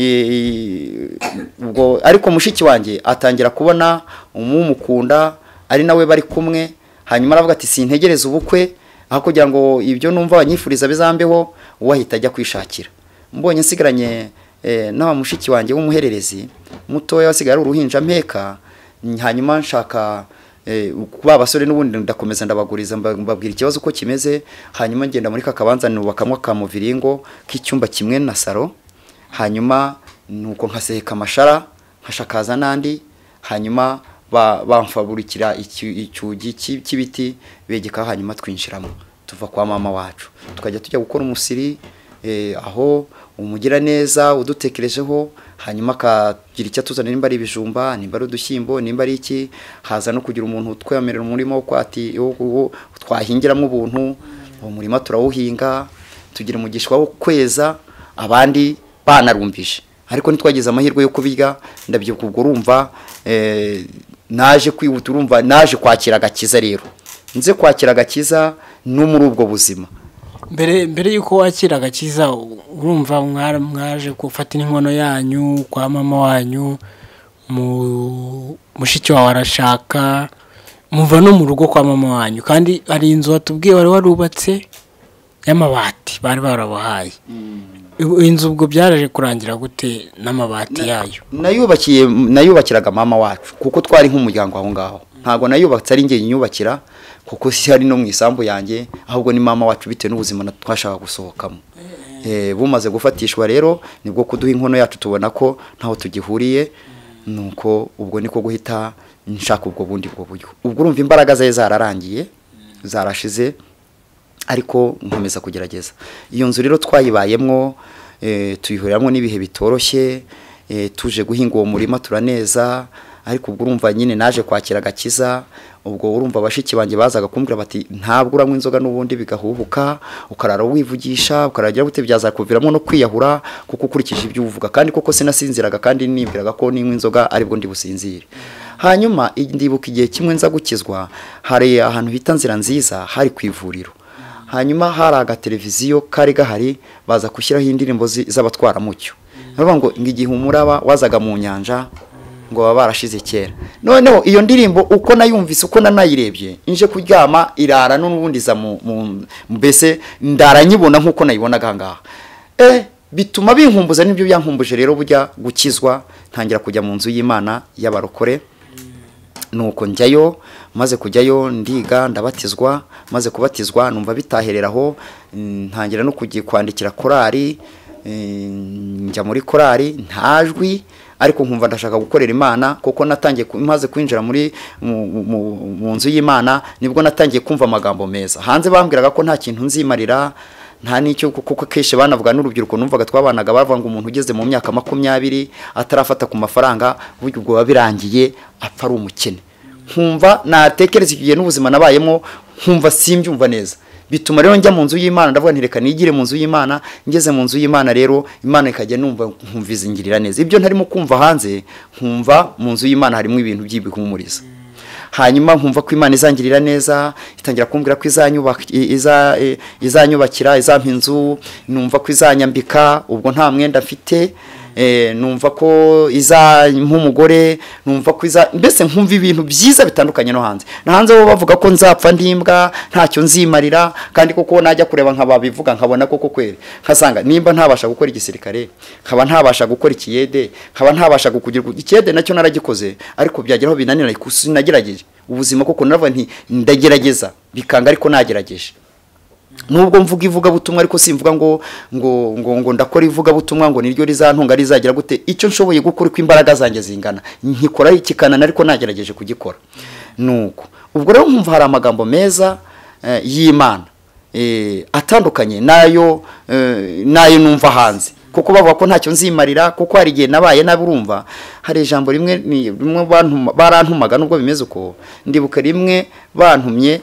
ubwo ariko mushiki wanjye atangira kubona umumukunda ari nawe bari kumwe hanyuma aravuga ati sintegereza ubukwe aho kugira ngo ibyo numva banyifuriza bizambeho uwahita ajya kwishakira mbonye nsigaranye n'aba mushiki wanjye w'umuhererezi mutoya wasigaye ari uruhinja mpeka hanyuma nshaka kuba abasore n'ubundi ndakomeza ndabaguriza mbabwira ikibazo uko kimeze hanyuma ngenda muri kakabanza nubakamwa ka muviringo k'icyumba kimwe na saro hanyuma nuko nkaseheka amashara nkashakaza nandi hanyuma bamfaburikira icyugi cy'ibiti begeka hanyuma twinjiramo tuva kwa mama wacu tukajya tujya gukora umusiri aho umugira neza udutekerejeho hanyuma akagira icyo atuzana nimba ari ibijumba nimba ari udushyimbo nimba ari iki haza no kugira umuntu utwemerera umurimo wo kwati twahingiramo ubuntu uwo murima turawuhinga tugira umugisha wo kweza abandi banarumbije ariko ntitwagize amahirwe yo kubirya ndabyibuka ubwo urumva naje kwihuta urumva naje kwakira agakiza rero nze kwakira agakiza no muri ubwo buzima
mbere yuko wakira agakiza urumva mwaje gufata inkono yanyu kwa mama wanyu mushiki wawe arashaka muva no mu rugo kwa mama wanyu kandi ari inzu watubwiye wari warubatse y'amabati bari barabahaye. Inzu ubwo byaraje kurangira gute n'amabati yayo?
Nayubakiraga mama wacu kuko twari nk'umuryango aho ngaho. Ntago nayubatse ari nge nyubakira kuko si hari no mu isambu yanjye, ahubwo ni mama wacu bitewe n'ubuzima twashaka gusohokamo. Bumaze gufatishwa rero nibwo kuduha inkono yacu tubona ko ntaho tugihuriye, nuko ubwo niko guhita nshaka ubwo bundi bwo buryo. Ubwo urumva imbaraga zaye zararangiye, zarashize, ariko nkomeza kugerageza. Iyo nzu rero twayibayemwo, tuyihuriramo n'ibihe bitoroshye, tuje guhinga uwo murima turaneza, ariko ubwo urumva nyine naje kwakira agakiza. Ubwo urumva abashiki banjye bazaga kumbwira bati ntabwo uranywa inzoga n'ubundi bigahubuka, ukarara wivugisha, ukaragira gute byazakuviramo no kwiyahura kuko ukurikije ibyo uvuga. Kandi koko sinasinziraga kandi nimbwiraga ko ninywa inzoga aribwo ndi businzire. Hanyuma ndibuka igihe kimwe nza gukizwa, hari ahantu bita Nzira Nziza, hari ku ivuriro. Hanyuma hari agateleviziyo kari gahari, baza gushyiraho indirimbo z'abatwara mucyo. Bavuga ngo igihe umuraba wazaga mu nyanja ngo baba barashize kera. Noneho iyo ndirimbo uko nayumvise, uko nanayirebye, inje kuryama irara n'ubundi za mbese ndaranyibona nkuko nayibonaga ngaha. Bituma binkumbuza, nibyo byankumbuje rero bujya gukizwa, ntangira kujya mu nzu y'Imana y'abarokore. Nuko njyayo, maze kujyayo ndiga ndabatizwa, maze kubatizwa numva bitahereraho, ntangira no kugiye kwandikira korari, njya muri korari ntajwi, ariko nkumva ndashaka gukorera Imana kuko natangiye maze kwinjira muri mu nzu y'Imana, nibwo natangiye kumva amagambo meza. Hanze bambwiraga ko nta kintu nzimarira, nta nicyo, kuko keshe banavuga n'urubyiruko numvaga twabanaga bavuga ngo umuntu ugeze mu myaka 20 atarafata ku mafaranga buryo ubwo babirangiye apfa ari umukene. Nkumva natekereza igihe n'ubuzima nabayemo, nkumva simbyumva neza. Bituma rero njya mu nzu y'Imana, ndavuga nti reka nigire mu nzu y'Imana. Ngeze mu nzu y'Imana rero Imana ikajya numva nkumviza ingirira neza. Ibyo ntarimo kumva hanze, nkumva mu nzu y'Imana harimo ibintu by'ibihumuriza. Hanyuma nkumva ko Imana izangirira neza, itangira kumbwira ko izanyubakira, izampa inzu, numva ko izanyambika, ubwo nta mwenda mfite, numva ko nk'umugore, numva ko mbese nkumva ibintu byiza bitandukanye no hanze. Na hanze bo bavuga ko nzapfa ndimbwa, ntacyo nzimarira, kandi koko najya kureba nkababivuga nkabona koko kweri. Nkasanga nimba ntabasha gukora igisirikare, nkaba ntabasha gukora ikiyede, nkaba ntabasha kukugira ikiyede, nacyo naragikoze, ariko byageraho binanira nagerageje. Ubuzima koko naravuga nti ndagerageza, bikanga ariko nagerageje. Nubwo mvuga ivuga butumwa, ariko simvuga ngo ndakora ivuga butumwa ngo niryo rizantunga rizagira gute. Icyo nshoboye gukora ko imbaraga zanjye zingana, nkikora ikikana, ariko nagerageje kugikora. Nuko ubwo rero nkumva hari amagambo meza y'Imana atandukanye nayo numva hanze, kuko bavuga ko ntacyo nzimarira, kuko hari igihe nabaye naburumva. Hari ijambo rimwe barantumaga, nubwo bimeze uko, ndibuka rimwe bantumye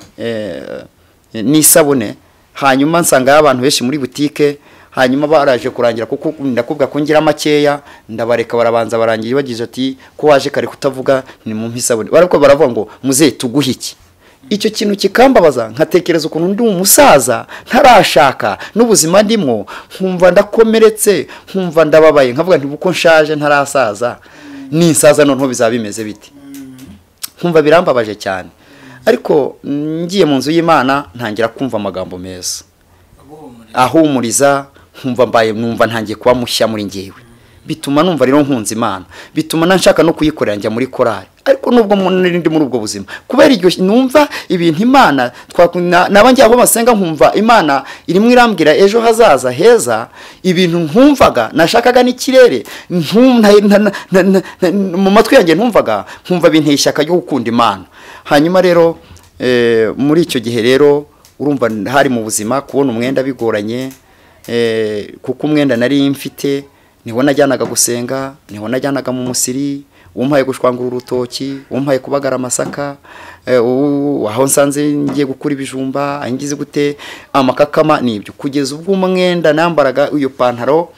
n'isabune. Hanyuma nsanga abantu benshi muri butike, hanyuma baraje kurangira kuko ndakubwa ko ngira makeya, ndabareka barabanza barangiye bagize ati ko waje kare kutavuga ni mu mpisabone. Barako baravuga ngo muze tuguhe iki. Icyo kintu kikambabaza, nkatekereza ukuntu ndi umusaza ntarashaka n'ubuzima ndimo, nkumva ndakomeretse, nkumva ndababaye, nkavuga nti buko nshaje ntarasaza, ninsaza none bizaba bimeze biti. Nkumva birambabaje cyane. Ariko ngiye mu nzu y'Imana ntangira kumva amagambo meza ahumuriza, numva ntangiye kuba mushya muri ngewe. Bituma numva rero nkunze Imana, bituma nanshaka no kuyikorera njya muri korari. Ariko nubwo ndi muri ubwo buzima, kubera iryo numva ibintu Imana nabangiye aho basenga, nkumva Imana irimo irambwira ejo hazaza heza, ibintu nkumvaga nashakaga n'ikirere, mu matwi yanjye nkumva binteye ishyaka ryo gukunda Imana. Hanyuma rero muri icyo gihe rero urumva hari mu buzima kubona umwenda bigoranye, kuko umwenda nari mfite niho najyanaga gusenga, niho najyanaga mu musiri, umpaye gushwangura urutoki, umpaye kubagara amasaka, aho nsanze ngiye gukura ibijumba, angize gute amakakama nibyo. Kugeza ubwo umwenda nambaraga iyo pantaro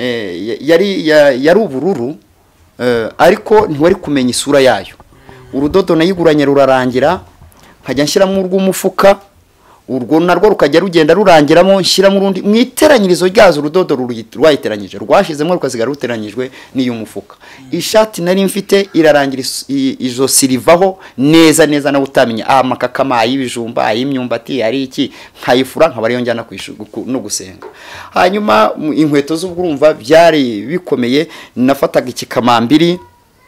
yari ubururu, ariko ntiwari kumenya isura yayo. Urudodo nayiguranye rurarangira, nkajya nshyiramo urw'umufuka, urwo narwo rukajya rugenda rurangiramo nshyiramo urundi mu iteranyirizo ryazo urudodo rwayiteranyije rwashizemo rukasigara ruteranyijwe n'iy'umufuka. Ishati nari mfite irarangira ijosi rivaho neza neza nawe utamenya amakakama y'ibijumba ay'imyumbati ari iki nkayifura nkaba ariyo njyana no gusenga. Hanyuma inkweto z'ubwurumva byari bikomeye, nafataga ikikamambiri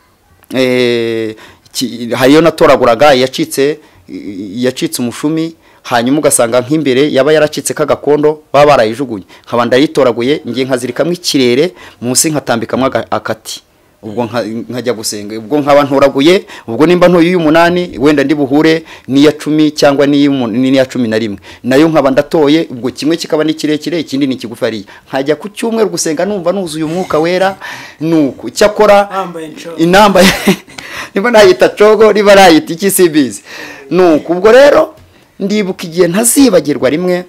hariyo natoraguraga yacitse umushumi, hanyuma ugasanga nk'imbere yaba yaracitse kagakondo baba barayijugunye, nkaba ndayitoraguye ngiye nkazirikamwe ikirere munsi nkatambikamo akati, ubwo nkajya gusenga. Ubwo nkaba ntoraguye, ubwo nimba ntoye y'umunani wenda ndi buhure n'iya 10 cyangwa n'iya 11 nayo nkaba ndatoye, ubwo kimwe kikaba ni kirekire ikindi ni kigufariye, nkajya ku cyumweru gusenga numva nuzuye umwuka wera. Nuko cyakora inamba niba nayita cogo niba nayita ikisibizi. Nuko ubwo rero ndibuka igihe ntazibagirwa rimwe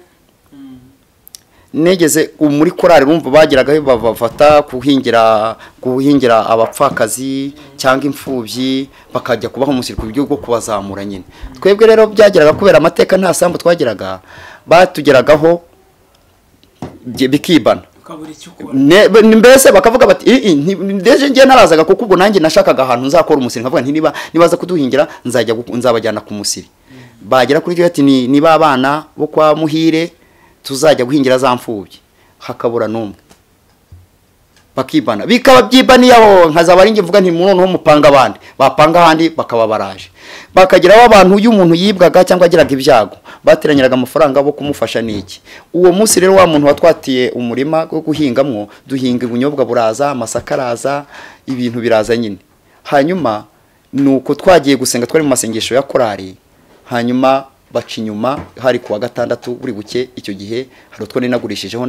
negeze muri korari rumva bagiraga bavata kuhingira abapfakazi cyangwa imfubyi bakajya kubaho umusiri ku buryo bwo kubazamura nyine. Twebwe rero byagiraga kubera amateka nta sambu twagiraga batugeragaho bikibana mbese bakavuga bati ndeje ngiye narazaga kuko ubwo nanjye nashakaga ahantu nzakora umusiri, nkavuga nti nibaza kuduhingira nzabajyana ku musiri. Bagera kuri cyo ati niba abana bo kwa Muhire tuzajya guhingira za mfubyi, hakabura numwe bakibana bikaba byibaniye aho nkazaba ari nge mvuga nti munoneho mupanga abandi bapanga ahandi bakaba baraje bakagiraho abantu y'umuntu yibwaga cyangwa agiraga ibyago bateranyiraga amafaranga bo kumufasha niki. Uwo munsi rero wa muntu watwatiye umurima wo guhingamwo duhinga ubunyobwa buraza, amasaka araza, ibintu biraza nyine. Hanyuma nuko twagiye gusenga twari mu masengesho ya korari, hanyuma baca inyuma hari kuwa gatandatu buri buke. Icyo gihe hari utwo ninagurishijeho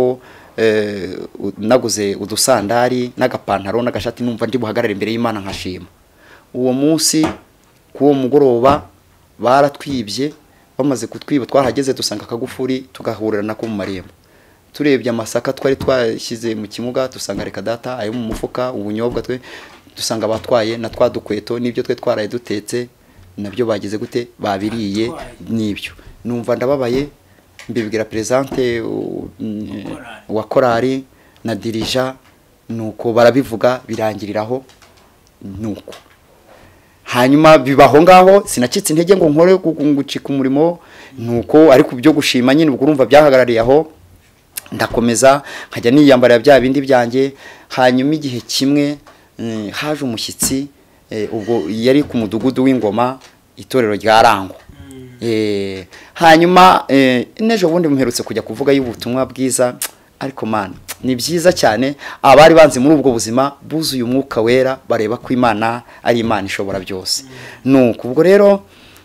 naguze udusandari n'agapantaro n'agashati numva ndi buhagarare imbere y'Imana nkashima. Uwo munsi kuwo mugoroba baratwibye, bamaze kutwiba twahageze dusanga akagufuri tugahurira nako mu marembo. Turebye amasaka twari twashyize mu kimuga dusanga reka data ayo mu mufuka, ubunyobwa twe dusanga batwaye na twadukweto n'ibyo twe twaraye dutetse nabyo bagize gute babiriye nibyo. Numva ndababaye mbibwira presente wa korari na dirija, nuko barabivuga birangiriraho. Nuko hanyuma bibaho ngaho sinacitse intege ngo nkore gucika umurimo, nuko ariko byo gushima nyine ubwo urumva byahagarariye aho ndakomeza nkajya niyambarira bya bindi byanjye. Hanyuma igihe kimwe haje umushyitsi, ubwo yari ku mudugudu w'Ingoma itorero rya Rango. Hanyuma nejo bundi muherutse kujya kuvuga y'ubutumwa bwiza, ariko man ni byiza cyane abari banze muri ubwo buzima buzuye umwuka wera bareba ko Imana ari Imana ishobora byose. Nuko ubwo rero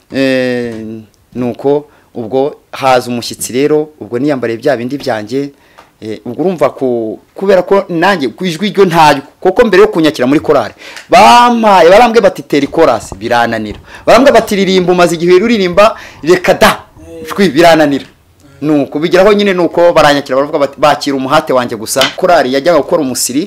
nuko ubwo haza umushyitsi rero, ubwo niyambariye bya bindi byanjye. Ubwo urumva kubera ko nanjye kwijwi ryo ntayo, kuko mbere yo kunyakira muri korari bampaye barambwe bati teri chorus birananira, barambwe bati ririmba umaze igihe ruririmba reka da jwi birananira. Nuko bigiraho nyine nuko baranyakira baravuga bati bakira umuhate wanjye gusa. Korari yajyaga gukora umusiri,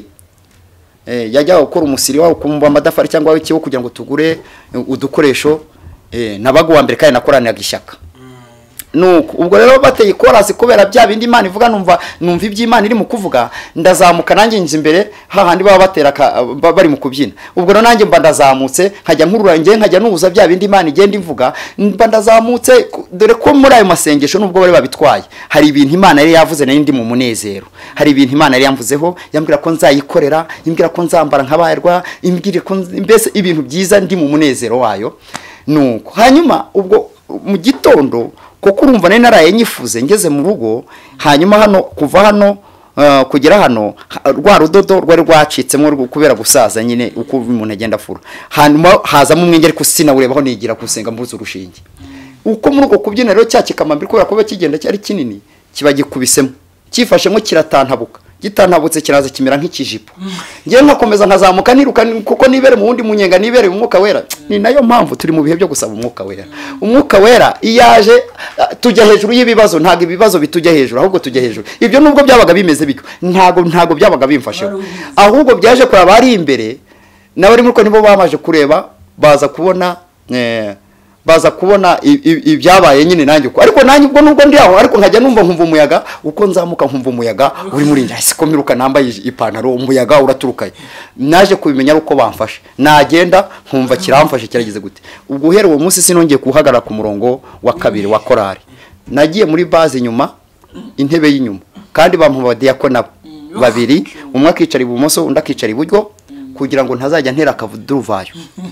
wawo kumva amadafari cyangwa w'ikiwo kugira ngo tugure udukoresho, nabago wa mbere kandi nakoraniraga ishyaka. Nuko ubwo rero bateye chorus kubera bya bindi Imana ivuga, numva iby'Imana iri mu kuvuga, ndazamuka nanjye nje imbere hahandi baba batera bari mu kubyina. Ubwo rero nanjye mba ndazamutse nkajya nkururange nkajya nubuza bya bindi Imana igenda ivuga, mba ndazamutse. Dore ko muri ayo masengesho nubwo bari babitwaye hari ibintu Imana yari yavuze nari ndi mu munezero, hari ibintu Imana yari yamvuzeho, yambwira ko nzayikorera, imbwira ko nzambara nkabayirwa, imbwira ko mbese ibintu byiza ndi mu munezero wayo. Nuko hanyuma ubwo mu gitondo kuko urumva nari naraye nyifuze ngeze mu rugo. Hanyuma hano kuva hano kugera hano rwa rudodo rwari rwacitsemo kubera gusaza nyine uko umuntu agenda afura. Hanyuma hazamo umwenge ariko sinawurebaho nigira gusenga mbuze urushinge. Uko muri uko kubyina rero cya kikamambiri kubera ko kigenda cyari kinini kiba gikubisemo cyifashemo kiratantabuka, gitantabutse kiraza kimera nk'ikijipo. Ngiye nkakomeza nkazamuka niruka kuko nibere mu wundi munyenga, nibere umwuka wera. Ni nayo mpamvu turi mu bihe byo gusaba umwuka wera. Umwuka wera iyaje tujya hejuru y'ibibazo, ntago ibibazo bitujya hejuru ahubwo tujya hejuru. Ibyo nubwo byabaga bimeze biko ntago byabaga bimfasheho, ahubwo byaje kuri abari imbere n'abari muri ko nibo bamaje kureba baza kubona baza kubona ibyabaye nyine nanjye uko ariko nanjye ubwo nubwo ndi aho ariko nkajya numva nkumva umuyaga uko nzamuka nkumva umuyaga uri muri njye siko miruka nambaye ipantaro umuyaga uraturukaye naje kubimenya uko bamfashe nagenda nkumva kiramfashe kirageze gute ubwo uhere uwo munsi sinongeye kuhagarara ku murongo wa kabiri wa korari nagiye muri base inyuma intebe y'inyuma kandi bamuha diakona babiri umwe akicara ibumoso undi akicara iburyo kugira ngo ntazajya ntera akavuduruvayo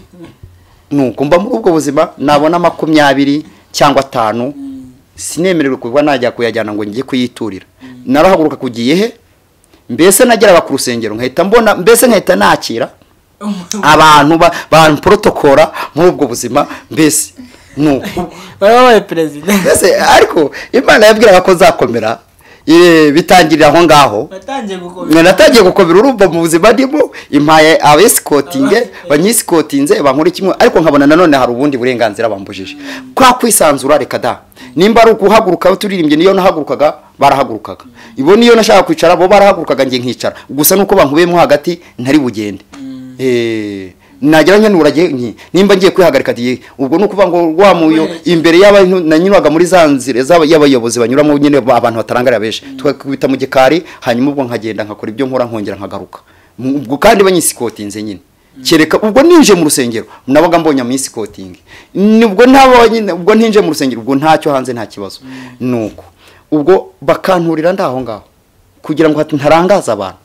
nuko mba muri ubwo buzima nabona 20 cyangwa 5 sinemererwe kuba najya kuyajyana ngo ngiye kuyiturira narahaguruka kugiye he mbese nageraga ku rusengero nkahita mbona mbese nkahita nakira abantu ba protokora muri ubwo buzima mbese nuko
barabaye president
mbese ariko Imana yabwiraga ko zakomera bitangirira aho ngaho natangiye gukomera urumva mu buzima ndimo impaye abescotinge banyiscotinze bankora kimwe ariko nkabona nanone hari ubundi burenganzira bambujije kwa kwisanzura reka da nimba ari ukuhaguruka turirimbye niyo nahagurukaga barahagurukaga ibo niyo nashaka kwicara bo barahagurukaga ngiye nkicara gusa nuko bankubiyemo hagati ntari bugende nagira nkenuragiye nimba ngiye kwihagarika diye ubwo nukuvuga ngo rwamuyo imbere y'abantu nanyinwaga muri zanzire y'abayobozi banyuramo nyine abantu batarangara beshe twakubita mu gikari hanyuma ubwo nkagenda nkakora ibyo nkora nkongera nkagaruka ubwo kandi banyisikotinze nyine kereka ubwo ninje mu rusengero nabaga mbonye amwisikotinge nubwo ntabonye ubwo ntinje mu rusengero ubwo ntacyo hanze nta kibazo nuko ubwo bakanturira ndaho ngaho kugira ngo ntarangaza abantu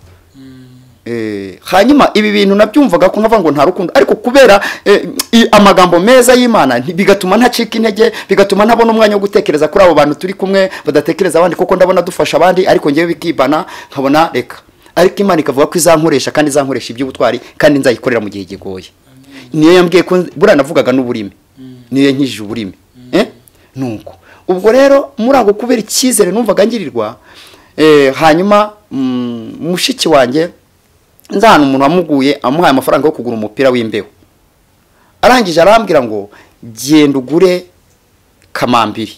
hanyuma ibi bintu nabyumvaga ko nkavuga ngo nta rukundo ariko kubera amagambo meza y'Imana bigatuma ntacika intege bigatuma ntabona umwanya wo gutekereza kuri abo bantu turi kumwe badatekereza abandi kuko ndabona dufasha abandi ariko ngiye bikibana nkabona reka ariko Imana ikavuga ko izankoresha kandi izankoresha iby'ubutwari kandi nzayikorera mu gihe gigoye niyo yambwiye ko bura navugaga n'uburimi niyo nkijije uburimi nuko ubwo rero muri ago kubera ikizere numvaga ngirirwa hanyuma mushiki wanjye nzana umuntu wamuguye amuhaye amafaranga yo kugura umupira w'imbeho arangije arambwira ngo genda ugure kamambiri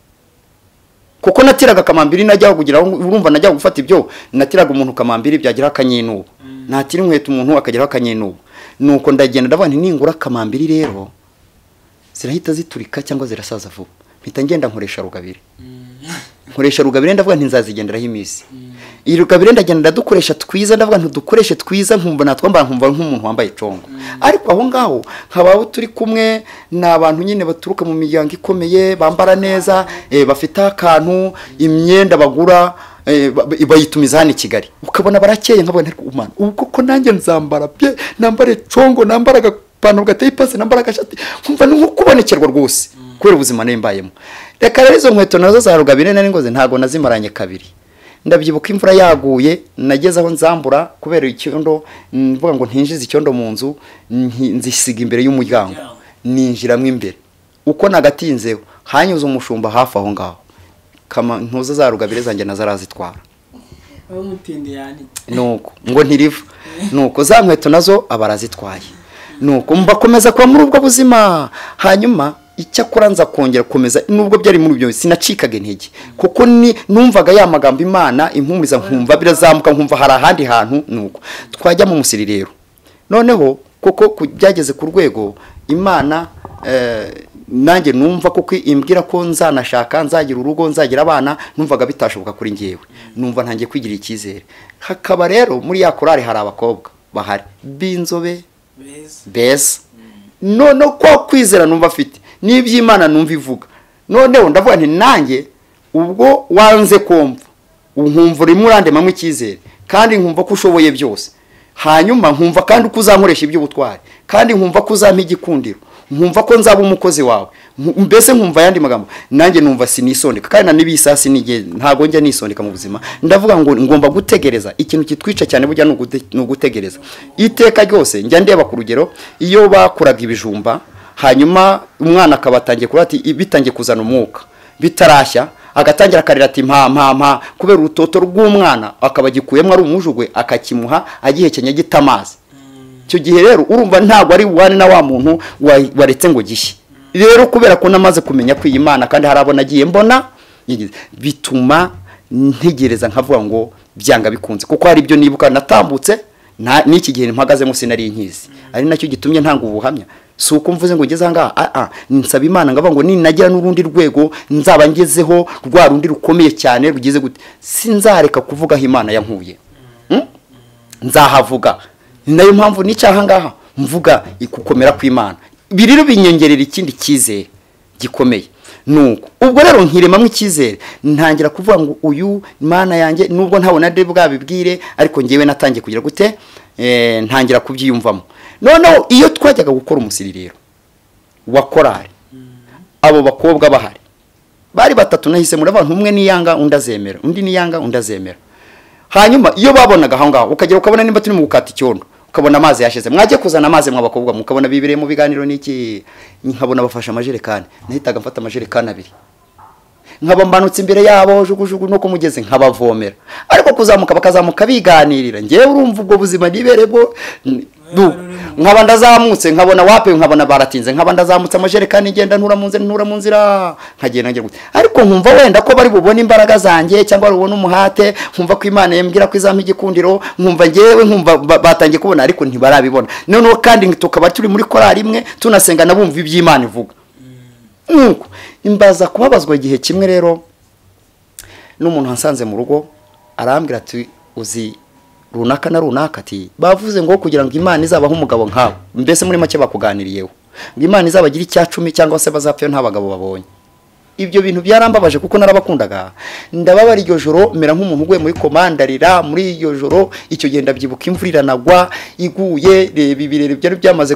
kuko natiraga kamambiri najya kugira urumva najya gufata ibyo natiraga umuntu kamambiri byagira akanyinuba natira inkweto umuntu akagira akanyinuba nuko ndagenda ndavuga nti ningura kamambiri rero zirahita ziturika cyangwa zirasaza vuba mpita ngenda nkoresha rugabire ndavuga nti nzazigenderaho imisi irugabire ndagenda dukoresha twiza ndavuga nti dukoreshe twiza nkumva natwambara nkumva nk'umuntu wambaye congo ariko aho ngaho nkaba turi kumwe n'abantu nyine baturuka mu miryango ikomeye bambara neza bafite akantu imyenda bagura bayitumiza hano i Kigali ukabona barakeye nkabona umwana ubwo ko nanjye nzambara bye nambare congo nambara agapantaro gateye ipasi nambara agashati nkumva ni nko kubonekerwa rwose kubera ubuzima nembayemo reka rero izo nkweto nazo za rugabire nari ngoze ntago nazimaranye kabiri ndabyibuka imvura yaguye nageze aho nzambura kubera icyondo mvuga ngo ntinjize icyondo mu nzu nzisiga imbere y'umuryango ninjiramo imbere uko nagatinzeho hanyuze umushumba hafi aho ngaho kama ntuza za rugabire zanjye nazarazitwara
umutindi yani
nuko ngo ntiriva nuko za nkweto nazo abarazitwaye nuko mbakomeza kwa muri ubwo buzima hanyuma icyakora nza kongera komeza nubwo byari muri byo sinacikaga intege kuko numvaga ya magambo Imana impumuza nkumva birazamuka nkumva hari ahandi hantu nuko twajya mu musiri rero noneho kuko byageze ku rwego Imana nanjye numva kuko imbwira ko nzanashaka nzagira urugo nzagira abana numvaga bitashoboka kuri ngewe numva ntangiye kwigira ikizere hakaba rero muri ya korari hari abakobwa bahari binzobe beza none ko kwizera numva afite n'iby'Imana numva ivuga noneho ndavuga nti nanjye ubwo wanze kumva nkumva uri murandemamo ikizere kandi nkumva ko ushoboye byose hanyuma nkumva kandi uko uzankoresha iby'ubutwari kandi nkumva ko uzampa igikundiro nkumva ko nzaba umukozi wawe mbese nkumva yandi magambo nanjye numva sinisondeka kandi na nibisasi nige ntago njya nisondeka mu buzima ndavuga ngo ngomba gutegereza ikintu kitwica cyane burya no gutegereza iteka ryose njya ndeba ku rugero iyo bakuraga ibijumba hanyuma umwana akabatangiye kurati bitangiye kuzana umwuka bitarashya agatangira karira ati mpa kubera urutoto rw'umwana akabagikuyemo ari umujugwe akakimuha agihekenya gitamazi cyo gihe rero urumva ntago ari wane na wa muntu waretse ngo gishye rero kubera ko namaze kumenya ko Imana kandi harabona agiye mbona bituma ntegereza nkavuga ngo byanga bikunze kuko hari ibyo nibuka natambutse n'iki gihe mpagazemo sinari inkizi, ari nacyo gitumye ntanga ubuhamya. Si uko mvuze ngo ngeze ahangaha nsaba Imana ngavuga ngo ninagira n'urundi rwego nzaba ngezeho rwa rundi rukomeye cyane rugize gute, sinzareka kuvuga aho Imana yankuye, nzahavuga. Ni nayo mpamvu n'icyaha ngaha mvuga ikukomera kw'Imana, biriro binyongerera ikindi cyizere gikomeye. Nuko ubwo rero nkiremamwe icyizere, ntangira kuvuga ngo uyu Imana yanjye nubwo ntabona de bwabibwire, ariko ngewe natangiye kugira gute, ntangira kubyiyumvamo. Noneho iyo twajyaga gukora umusiririro wa korari, abo bakobwa bahari bari batatu, nahise muri abantu, umwe niyanga undi azemera, undi niyanga undi azemera. Hanyuma iyo babonaga aho ngaho ukagera ukabona nimba turi mu gukata icyondo, ukabona amazi yashize, mwaje kuzana amazi mw'abakobwa mukabona bibire mu biganiro n'iki, nkabona bafasha amajerekani, nahitaga mfata amajerekani 2 nkaba mbanutse imbere yabo jugujugu no kumugeze nkabavomera. Ariko kuzamuka bakazamuka biganirira, ngewe urumva ubwo buzima niberebo, nkaba ndazamutse nkabona wape, nkabona baratinze, nkaba ndazamutse amajerekani ngenda ntura mu nzira nkagenda ngera gute. Ariko nkumva wenda ko bari bubone imbaraga zanjye cyangwa rubone umuhate, nkumva ko Imana yembwira ko izampa igikundiro, nkumva ngewe nkumva batangiye kubona, ariko ntibarabibona. Noneho kandi tukaba turi muri korari imwe tunasenga nabumva iby'Imana ivuga. Nuko imbaza kubabazwa igihe kimwe rero n'umuntu hansanze mu rugo, arambwira ati uzi runaka na runaka, ati bavuze ngo kugira ngo Imana izabaho umugabo nkawe, mbese muri make bakuganiriyeho ngo Imana izabagira icya 10 cyangwa se bazapfayo nta bagabo babonye. Ibyo bintu byarambabaje kuko narabakundaga, ndababara iryo joro mera nk'umuntu uguye muri komandarira. Muri iryo joro icyo genda byibuka imvura iranagwa iguye, bibirere byari byamaze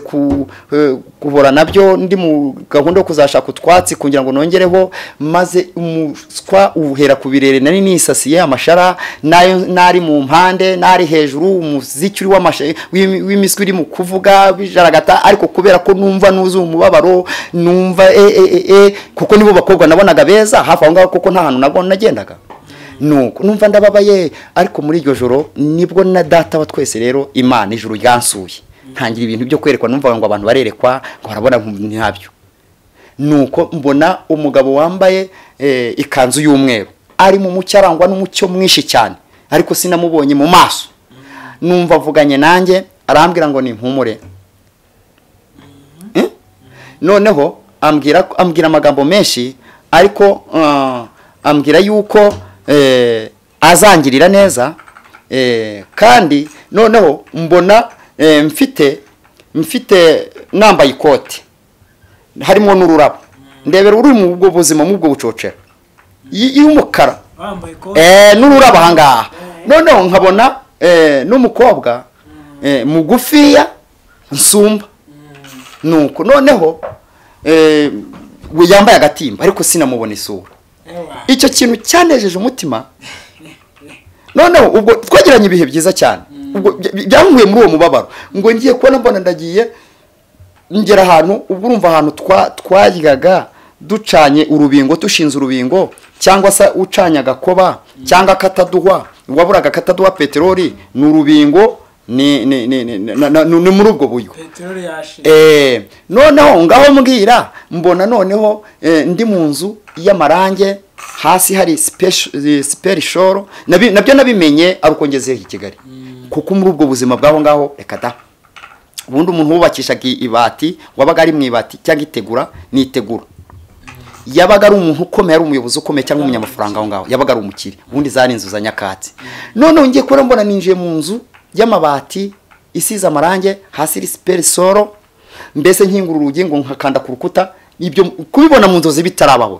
kubora nabyo, ndi mu gahunda yo kuzashaka utwatsi kugira ngo nongereho, maze umuswa uhera ku birere nari nisasiye amashara, nayo nari mu mpande, nari hejuru, umuziki w'imiswi iri mu kuvuga bijaragata. Ariko kubera ko numva nuzu umubabaro, numva kuko nibo bakobwa nabonaga beza hafi aho ngaho, kuko nta hantu nabwo nagendaga. Nuko numva ndababaye. Ariko muri iryo joro nibwo na data wa twese rero Imana ijuru ryansuye, ntangira ibintu byo kwerekwa, numva ngo abantu barerekwa ngo barabona ntabyo. Nuko mbona umugabo wambaye ikanzu y'umweru ari mu mucyarangwa n'umucyo mwinshi cyane, ariko sinamubonye mu maso. Numva avuganye nanjye, arambwira ngo ni mpumure. Noneho ambwira amagambo menshi, ariko ambwira yuko azangirira neza, kandi noneho mbona mfite nambaye ikote harimo n'ururabo, ndebera uri mu bwo buzima mu bwo bucocera y'umukara n'ururabo ahangaha. Noneho nkabona n'umukobwa mugufiya nsumba. Nuko noneho yambaye agatimba, ariko sinamubona isura. Icyo kintu cyanejeje umutima. Noneho ubwo twagiranye ibihe byiza cyane, ubwo byankuye muri uwo mubabaro, ngo ngiye kubona mbona ndagiye ngera ahantu. Ubwo urumva ahantu twajyaga ducanye urubingo, dushinze urubingo, cyangwa se ucanya gakoba cyangwa kataduhwa, waburaga kataduhwa peteroli, n'urubingo ni muri ubwo buryo. Noneho ngaho mbwira mbona noneho ndi mu nzu y'amarange, hasi hari special nabyo nabimenye aruko ngezeho i Kigali, kuko muri ubwo buzima bwaho ngaho reka da. Ubundi umuntu wubakishaga ibati wabaga ari mu ibati cyangwa itegura nitegura, yabaga ari umuntu ukomeye, ari umuyobozi ukomeye cyangwa umunyamafaranga aho ngaho, yabaga ari umukire. Ubundi zari inzu za nyakatsi. Noneho ngiye kubona mbona ninjiye mu nzu y'amabati isize amarange, hasi iri special, mbese nkingura urugi ngo nkakanda ku rukuta. Ibyo kubibona mu nzozi bitarabaho.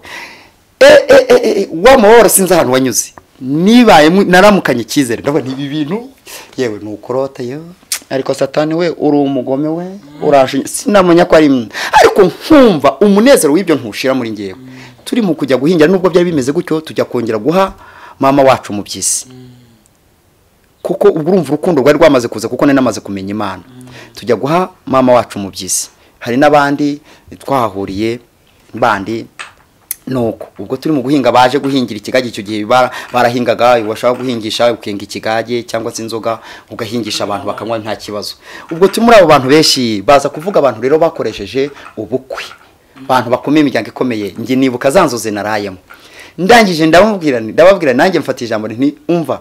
Wa mahoro sinzi ahantu wanyuze, nibaye naramukanye icyizere, ndabona ibi bintu yewe nukorota yo, ariko Satani we uri umugome we urashe, sinamenya ko ari. Ariko nkumva umunezero w'ibyo ntushira muri ngewe. Turi mu kujya guhingira, nubwo byari bimeze gutyo, tujya kongera guha mama wacu mu byisi, kuko ubwo urumva urukundo rwari rwamaze kuza, kuko nari namaze kumenya Imana. Tujya guha mama wacu mu byisi, hari n'abandi twahahuriye bandi. Nuko ubwo turi mu guhinga, baje guhingira ikigage. Icyo gihe barahingaga, washaka guhingisha ukenga ikigage cyangwa se inzoga ugahingisha abantu bakanywa nta kibazo. Ubwo turi muri abo bantu benshi baza kuvuga abantu rero bakoresheje ubukwe, abantu bakomeye, imiryango ikomeye. Nge nibuka zanzoze narayemo, ndangije ndababwira nanjye mfata ijambo nti umva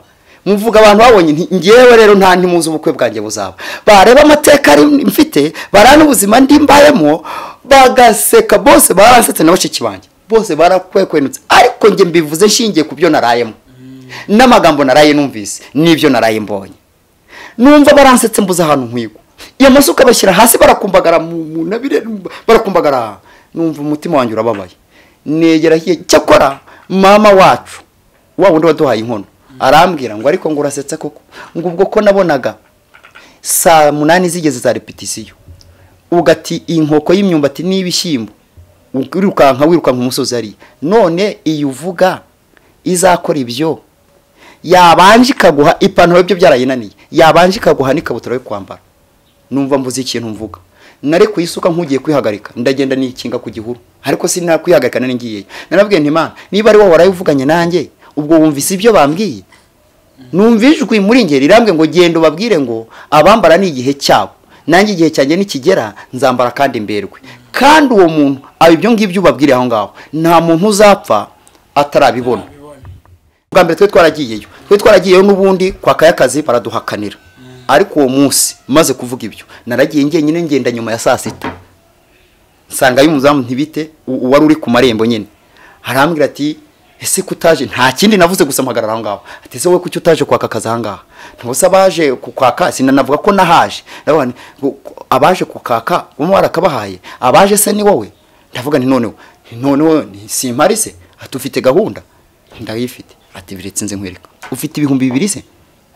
muvuga abantu babonye ngewe rero nta ntimuzi ubukwe bwanjye buzaba, bareba amateka mfite, barana ubuzima ndi mbayemo, bagaseka bose, baransetse na bashiki banjye bose barakwekwenutse, ariko nge mbivuze nshingiye ku byo narayemo n'amagambo naraye numvise n'ibyo naraye mbonye, numva baransetse mbuze ahantu nkwigo, iyo masuka bashyira hasi barakumbagara mu nabire, barakumbagara, numva umutima wanjye urababaye, negera hiye. Cyakora mama wacu wa wundi waduhaye inkono arambwira ngo ariko ngo urasetsa koko, ngo ubwo ko nabonaga saa 8 zigeze za repetition ugati inkoko y'imyumbati n'ibishyimbo wirukanka umusozi ari, none iyo uvuga izakora ibyo yabanje ikaguha ipantaro byo byarayinaniye, yabanje ikaguha n'ikabutura yo kwambara, numva mvuze ikintu mvuga, nare kuyisuka nkugiye kwihagarika, ndagenda nikinga ku gihuru, ariko sina kwihagarika nari ngiye, narabwiye nti Mana niba ari wowe warayivuganye nanjye, ubwo wumvise ibyo bambwiye, numvijwe muri ngeri irambwe ngo gendo babwire ngo abambara ni igihe cyabo, nanjye igihe cyanjye nikigera nzambara kandi mberwe, kandi uwo muntu ibyo ngibyo ubabwire aho ngaho, nta muntu uzapfa atarabibona. Bwa mbere twe twaragiyeyo n'ubundi kwa kayakazi baraduhakanira, ariko uwo munsi maze kuvuga ibyo naragiye nyine ngenda nyuma ya saa 6 nsanga y'umuzamu ntibite wari uri ku marembo nyine, harambwira ati ese kutaje, nta kindi navuze gusa mpagarara aho ngaho, ati ese wowe kuki utaje kwaka kazi aha ngaha, ntose abaje kukwaka sinanavuga ko nahaje, ndabona abaje kukaka umwe warakabahaye, abaje se ni wowe, ndavuga nti noneho simpari se, atufite gahunda, ndayifite, ati biretse nze nkwereka, ufite ibihumbi 2 se,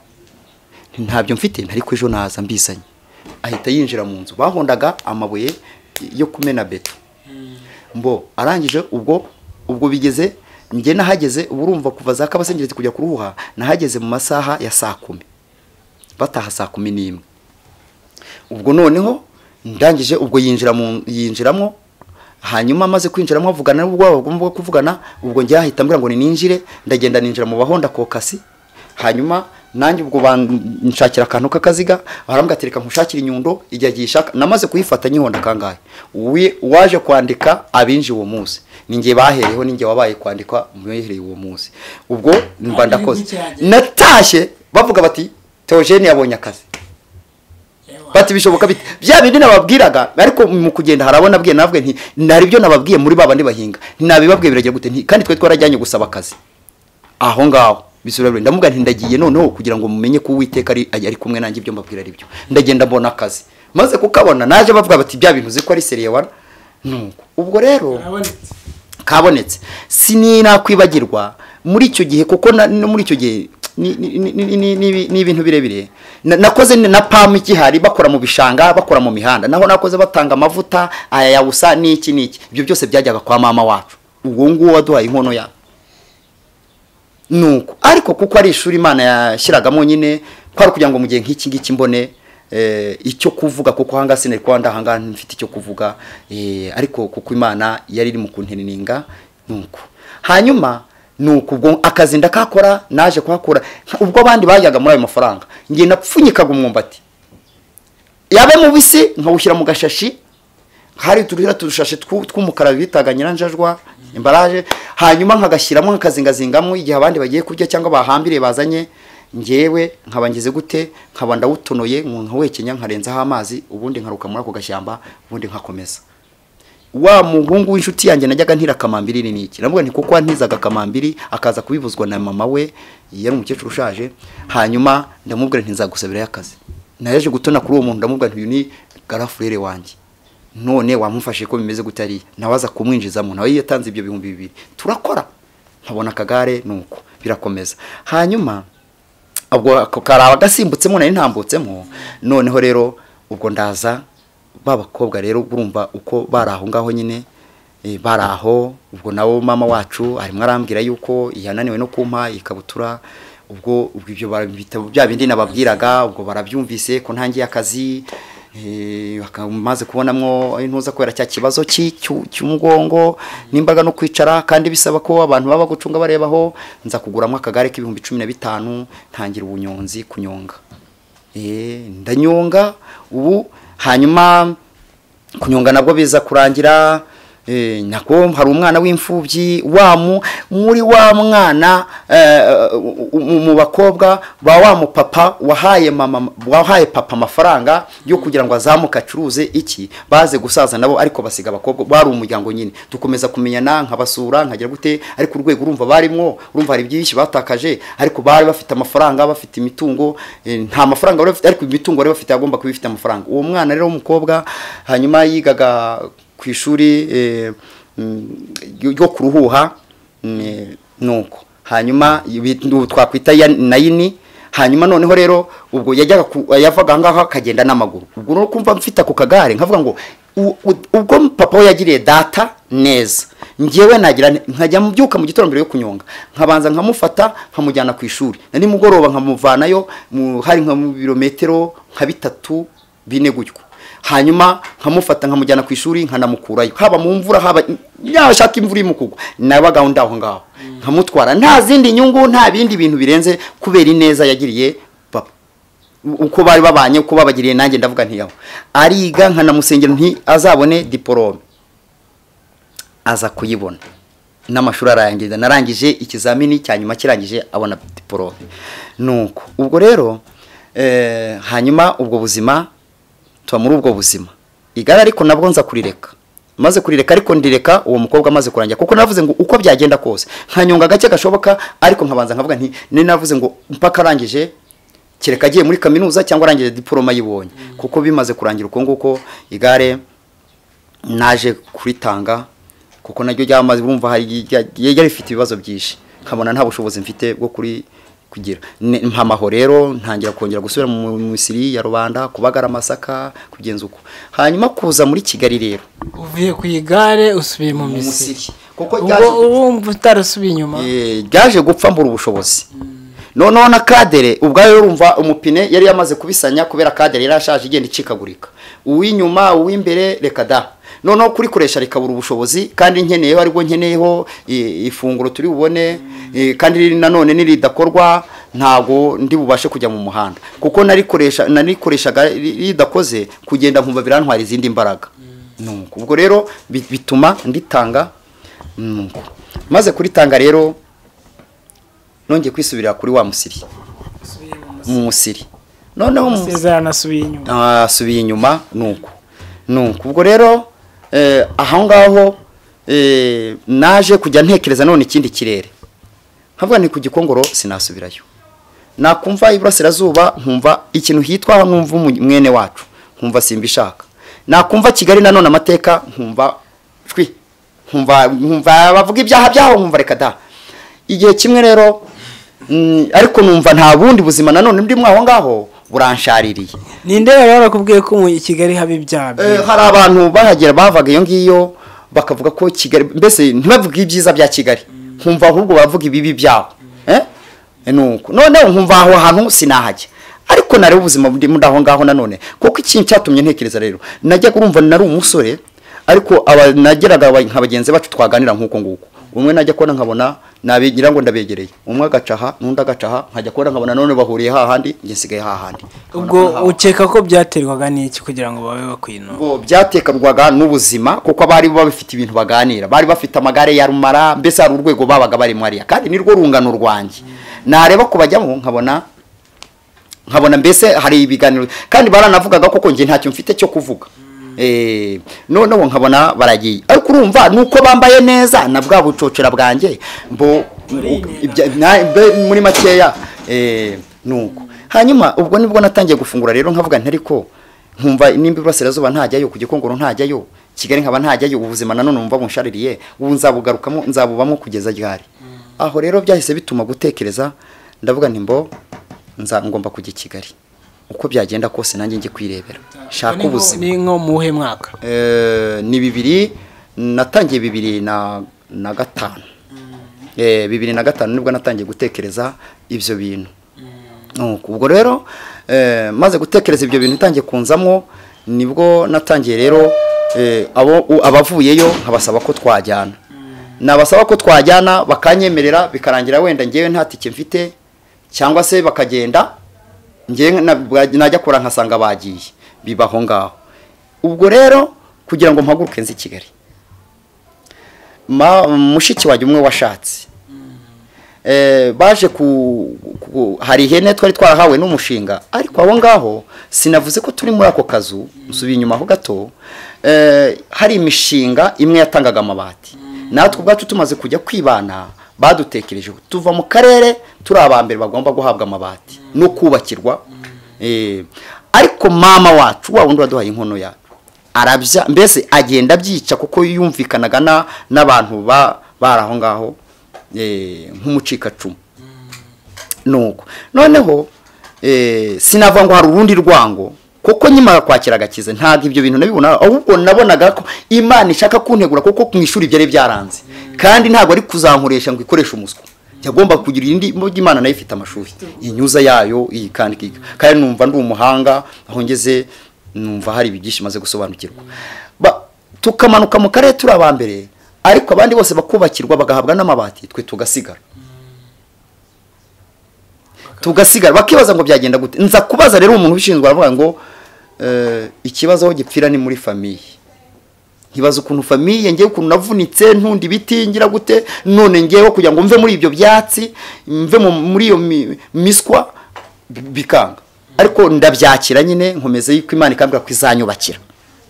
ntabyo mfite, ariko ejo naza mbisanye, ahita yinjira mu nzu, bahondaga amabuye yo kumena beto, mbo arangije ubwo bigeze nge nahageze, urumva kuva za Kabasengerezi kujya kuruha, nahageze mu masaha ya saa 10 bataha saa 11, ubwo noneho ndangije, ubwo yinjiramo, hanyuma maze kwinjiramo avugana n'ubwo bagomba kuvugana, ubwo njye ahita ambwira ngo ninjire, ndagenda ninjira mu bahonda kokasi, hanyuma nanjye ubwo banshakira akantu k'akaziga, baramgatereka nkushakira inyundo, ijya gishaka, namaze kuyifata nyihonda kangahe, waje kwandika abinji uwo munsi ninjye bahereho, ninjye wabaye kwandikwa muhereye uwo munsi, ubwo mba ndakoze, natashye bavuga bati Theogene yabonye akazi, bati bishoboka bite, bya bindi nababwiraga, ariko mu kugenda harabona bwiye navuge nti nari byo nababwiye muri babandi bahinga, nabibabwiye biragira gute, kandi twe twarajyanye gusaba akazi aho ngaho bisubira, ndamuga nti ndagiye noneho kugira ngo mumenye ko Uwiteka ari kumwe nanjye, ibyo mbabwira ari byo, ndagenda mbona akazi, maze kukabona naje bavuga bati bya bintu ziko ari seriye wana, nuko ubwo rero kabonetse, sinakwibagirwa muri icyo gihe, kuko no muri icyo gihe ni ibintu birebire nakoze, na PAM ikihari bakora mu bishanga, bakora mu mihanda, naho nakoze batanga amavuta aya yawusa n'iki ibyo byose byajyaga kwa mama wacu, ubwo nguwo waduhaye inkono ya nuko, ariko kuko ari ishuri Imana yashyiragamo nyine, kwari kugira ngo mu gihe nk'iki ngiki mbone icyo kuvuga, kuko hanga sinari kwa ndahanga mfite icyo kuvuga, ariko kuko Imana yari iri mu kunteninga, nuko hanyuma nuko ubwo akazi ndakakora, naje kuhakora, ubwo abandi bajyaga muri ayo mafaranga ngiye napfunyikaga umwumbati, yabe mubisi nkawushyira mu gashashi, hari tudushashi tw'umukara bitaga nyiranjajwa imbaraje, hanyuma nkagashyiramo nkazingazingamo igihe abandi bagiye kurya cyangwa bahambire bazanye, ngewe nkabangize gute, nkaba ndawutonoye nkawekenya, nkarenzaho amazi, ubundi nkaruka muri ako gashyamba, ubundi nkakomeza. Wa muhungu w'inshuti yanjye najyaga ntira kamambiri n'iki, navuga nti kuko antizaga kamambiri akaza kubibuzwa na mama we, yari umukecuru ushaje, hanyuma ndamubwira nti nzagusabira y'akazi, naje gutona kuri uwo muntu, ndamubwira nti uyu ni garafurere wanjye, none wamufashe ko bimeze gutari, nawaza kumwinjizamo, nawe yatanze ibyo 2,000, turakora, nkabona akagare, nuko birakomeza. Hanyuma ubwo karaba gasimbutsemo nari ntambutsemo, noneho rero ubwo ndaza babakobwa rero, urumva uko baraho ngaho nyine, baraho, ubwo nawo mama wacu arimo arambwira yuko yananiwe no kumpa ikabutura, ubwo ibyo barabitabo bya bindi nababwiraga, ubwo barabyumvise ko ntangiye akazi, bakamaze kubonamwo intuza kwera cya kibazo cy'umugongo n'imbaga no kwicara, kandi bisaba ko abantu baba gucunga barebaho, nza kuguramo akagare k'ibihumbi 15, ntangira ubunyonzi, kunyonga, ndanyonga ubu, hanyuma kunyonga nabwo biza kurangira, nako hari umwana w'imfubyi muri wa mwana mu bakobwa ba wa mupapa wahaye papa amafaranga yo kugira ngo azamuke acuruze iki baze gusaza nabo ariko basiga abakobwa bari umuryango nyine dukomeza kumenyana nkabasura nkagira gute ariko urwego urumva barimwo urumva hari byinshi batakaje ariko bari bafite amafaranga bafite imitungo nta mafaranga bari bafite ariko imitungo bari bafite agomba kuba ifite amafaranga uwo mwana rero w'umukobwa hanyuma yigaga ku ishuri ryo kuruhuha nuko hanyuma twakwita nayini hanyuma noneho rero ubwo yavaga ngaho akagenda n'amaguru ubwo no kumva mfite ku kagare nkavuga ngo ubwo papa we yagiriye data neza ngewe nagira nkajya mubyuka mu gitondo mbere yo kunyonga nkabanza nkamufata nkamujyana ku ishuri na nimugoroba nkamuvanayo hari nka birometero nka 3 4 gutyo hanyuma nkamufata nkamujyana ku ishuri nkanamukurayo haba mu mvura haba yashaka imvura imukugwa nabaga ndaho ngaho nkamutwara nta zindi nyungu nta bindi bintu birenze kubera ineza yagiriye papa uko bari babanye uko babagiriye nanjye ndavuga ntiyaho ariga nkanamusengera nti azabone diplome aza kuyibona n'amashuri arangiza narangije ikizamini cyanyuma kirangije abona diplome nuko ubwo rero hanyuma ubwo buzima tuba muri ubwo buzima igara ariko nabwo nza kurireka maze kurireka ariko ndireka uwo mukobwa amaze kurangira kuko navuze ngo uko byagenda kose nkanyonga gake gashoboka ariko nkabanza nkavuga nti navuze ngo mpaka arangije kireka agiye muri kaminuza cyangwa arangije diploma yibonye kuko bimaze kurangira uko nguko igare naje kuritanga kuko naryo ryamaze bumva hari rifite ibibazo byinshi nkabona nta bushobozi mfite bwo kuri kugira mpamaho rero ntangira kongera gusubira mu Misiri ya rubanda kubagara amasaka kugenza uko hanyuma kuza muri Kigali rero
uvuye ku igare usubiye mu Misiri
kuko
urumva utarasubiye inyuma
byaje gupfa mbura ubushobozi noneho na kadere ubwayo urumva umupine yari yamaze kubisanya kubera kadere yarashaje igenda icikagurika uw'inyuma uw'imbere reka da noneho kuri koresha rikabura ubushobozi kandi nkeneyeho ariko nkeneyeho ifunguro turi bubone kandi nanone niridakorwa ntago ndi bubashe kujya mu muhanda kuko narikoreshaga ridakoze kugenda nkumva birantwara izindi mbaraga nuko ubwo rero bituma nditanga nuko maze kuritanga rero nongeye kwisubira kuri wa Musiri mu Musiri noneho
Musezerano
asubiye inyuma nuko ubwo rero aho ngaho naje kujya ntekereza none ikindi kirere nkavuga ni ku Gikongoro sinasubirayo nakumva iburasirazuba nkumva ikintu hitwa nkumva mwene wacu nkumva simbishaka nakumva Kigali nanone amateka nkumva bavuga ibyaha byaho nkumva reka da igihe kimwe rero ariko numva nta bundi buzima nanone ndi mwaho ngaho buranshaririye
ninde barakubwiye ko mu Kigali haba ibyaha
hari abantu bahagera bavaga iyo ngiyo bakavuga ko Kigali mbese ntibavuga ibyiza bya Kigali nkumva ahubwo bavuga ibibi byaho nuko none nkumva aho hantu sinahajya ariko nare ubuzima ndi ndaho ngaho nanone kuko ikintu cyatumye ntekereza rero najya kurumva nari umusore ariko nageraga nkabagenzi bacu twaganira nkuko nguko umwe najya kona nkabona nabigira ngo ndabegereye umwe agacaha n'undi agacaha nkajya kona nkabona none bahuriye hahandi ngisigaye hahandi
ubwo ukeka ko byaterwaga n'iki kugira ngo babe bakwino
ngo byatekarwaga n'ubuzima kuko abari babifite ibintu baganira bari bafite amagare ya rumara mbese hari urwego babaga bari mwariya kandi nirwo rungano rwanjye nareba kubajyamo nkabona mbese hari ibiganiro kandi baranavugaga koko ngiye ntacyo mfite cyo kuvuga noneho nkabona baragiye ariko urumva nuko bambaye neza na bwa bucocera bwanjye muri makeya nuko hanyuma ubwo nibwo natangiye gufungura rero nkavuga nti ariko nkumva nimba iburasirazuba ntajyayo ku Gikongoro ntajyayo Kigali nkaba ntajyayo ubuzima nanone numva bunshaririye ubu nzabugarukamo nzabubamo kugeza ryari aho rero byahise bituma gutekereza ndavuga nti ngomba kujya Kigali uko byagenda kose nanjye ngiye kwirebera shaka ubuzima
ni nko muhe mwaka
ni 2000 natangiye 2005 2005 nibwo natangiye gutekereza ivyo bintu ubwo rero maze gutekereza ibyo bintu tangiye kunzamwo nibwo natangiye rero abavuyeyo nkabasaba ko twajyana nabasaba ko twajyana bakanyemerera bikarangira wenda ngewe nta tike mfite cyangwa se bakagenda ngewe najya kora nkasanga bagiye bibaho ngaho ubwo rero kugira ngo mpaguruke nzi Kigali mushiki wanjye umwe washatse baje hari ihene twari twarahawe n'umushinga, ariko aho ngaho sinavuze ko turi muri ako kazu, nsubiye inyuma ho gato. Hari imishinga imwe yatangaga amabati, natwe ubwacu tumaze kujya kwibana badutekereje tuva mu karere turi abambere bagomba guhabwa amabati no kubakirwa. Ariko mama wacu wa wundi waduhaye inkono yacu arabya, mbese agenda abyica kuko yumvikanaga n'abantu baraho ngaho nk'umucikacumu. Nuko noneho sinava ngo hari urundi rwango, kuko nyuma kwakira agakiza ntabwo ibyo bintu nabibona, ahubwo nabonaga ko Imana ishaka kuntegura, kuko mu ishuri byari byaranze, kandi ntabwo ari kuzankoresha ngo ikoreshe umuswa. Yagomba kugira indi Imana nayo ifite amashuri inyuza yayo kandi numva ndi umuhanga, aho ngeze numva hari ibigisha maze gusobanukirwa. Tukamanuka mu karere turi abambere, ariko abandi bose bakubakirwa bagahabwa n'amabati, twe tugasigara bakibaza ngo byagenda gute. Nza kubaza rero umuntu ubishinzwe aravuga ngo ikibazo aho gipfira ni muri famiye. Nkibaza ukuntu famiye ngiye ukuntu navunitse ntundi biti ngira gute, none ngiyeho kugira ngo mve muri ibyo byatsi, mve muri iyo miswa bikanga. Ariko ndabyakira nyine, nkomeze yuko Imana ikambwira ko izanyubakira,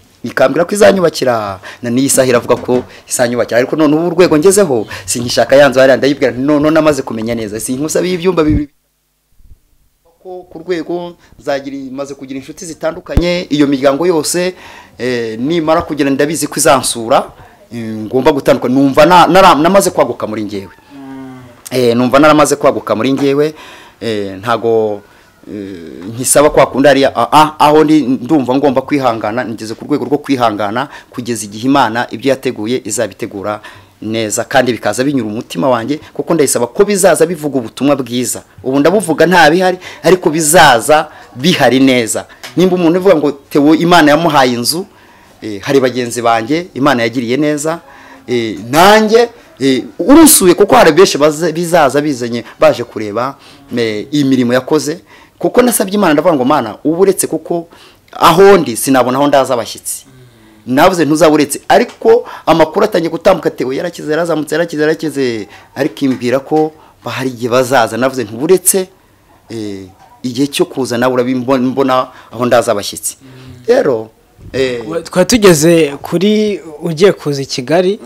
na niyisahira avuga ko izanyubakira. Ariko none ubu urwego ngezeho sinkishaka yanzu hari ndayibwira none namaze kumenya neza, sinkusabiye ibyumba bibiri ku rwego nzagira maze kugira inshuti zitandukanye. Iyo miryango yose nimara kugira ndabizi ko izansura, ngomba gutandukana. Numva namaze kwaguka muri ngewe, naramaze kwaguka muri ngewe. Ntago nkisaba kwa kundi ari aho ndumva ngomba kwihangana, ngeze ku rwego rwo kwihangana kugeza igihe Imana ibyo yateguye izabitegura neza, kandi bikaza binyura umutima wanjye, kuko ndayisaba ko bizaza bivuga ubutumwa bwiza. Ubu ndabuvuga nta bihari, ariko bizaza bihari neza. Nimba umuntu uvuga ngo Theo Imana yamuhaye inzu, hari bagenzi banjye Imana yagiriye neza, nanjye urusuye, kuko hari benshi bizaza bizanye baje kureba imirimo yakoze. Kuko nasabye Imana ndavuga ngo Mana uburetse, kuko aho ndi sinabona aho ndaza abashyitsi, navuze ntuzaburetse. Ariko amakuru atangiye gutambuka, Theo yarakize, yarakize, ariko imbwira ko bahari igihe bazaza. Navuze ntuburetse igihe cyo kuza nawe urabimbona aho ndaza abashyitsi. Rero
twari tugeze kuri ugiye kuza i Kigali.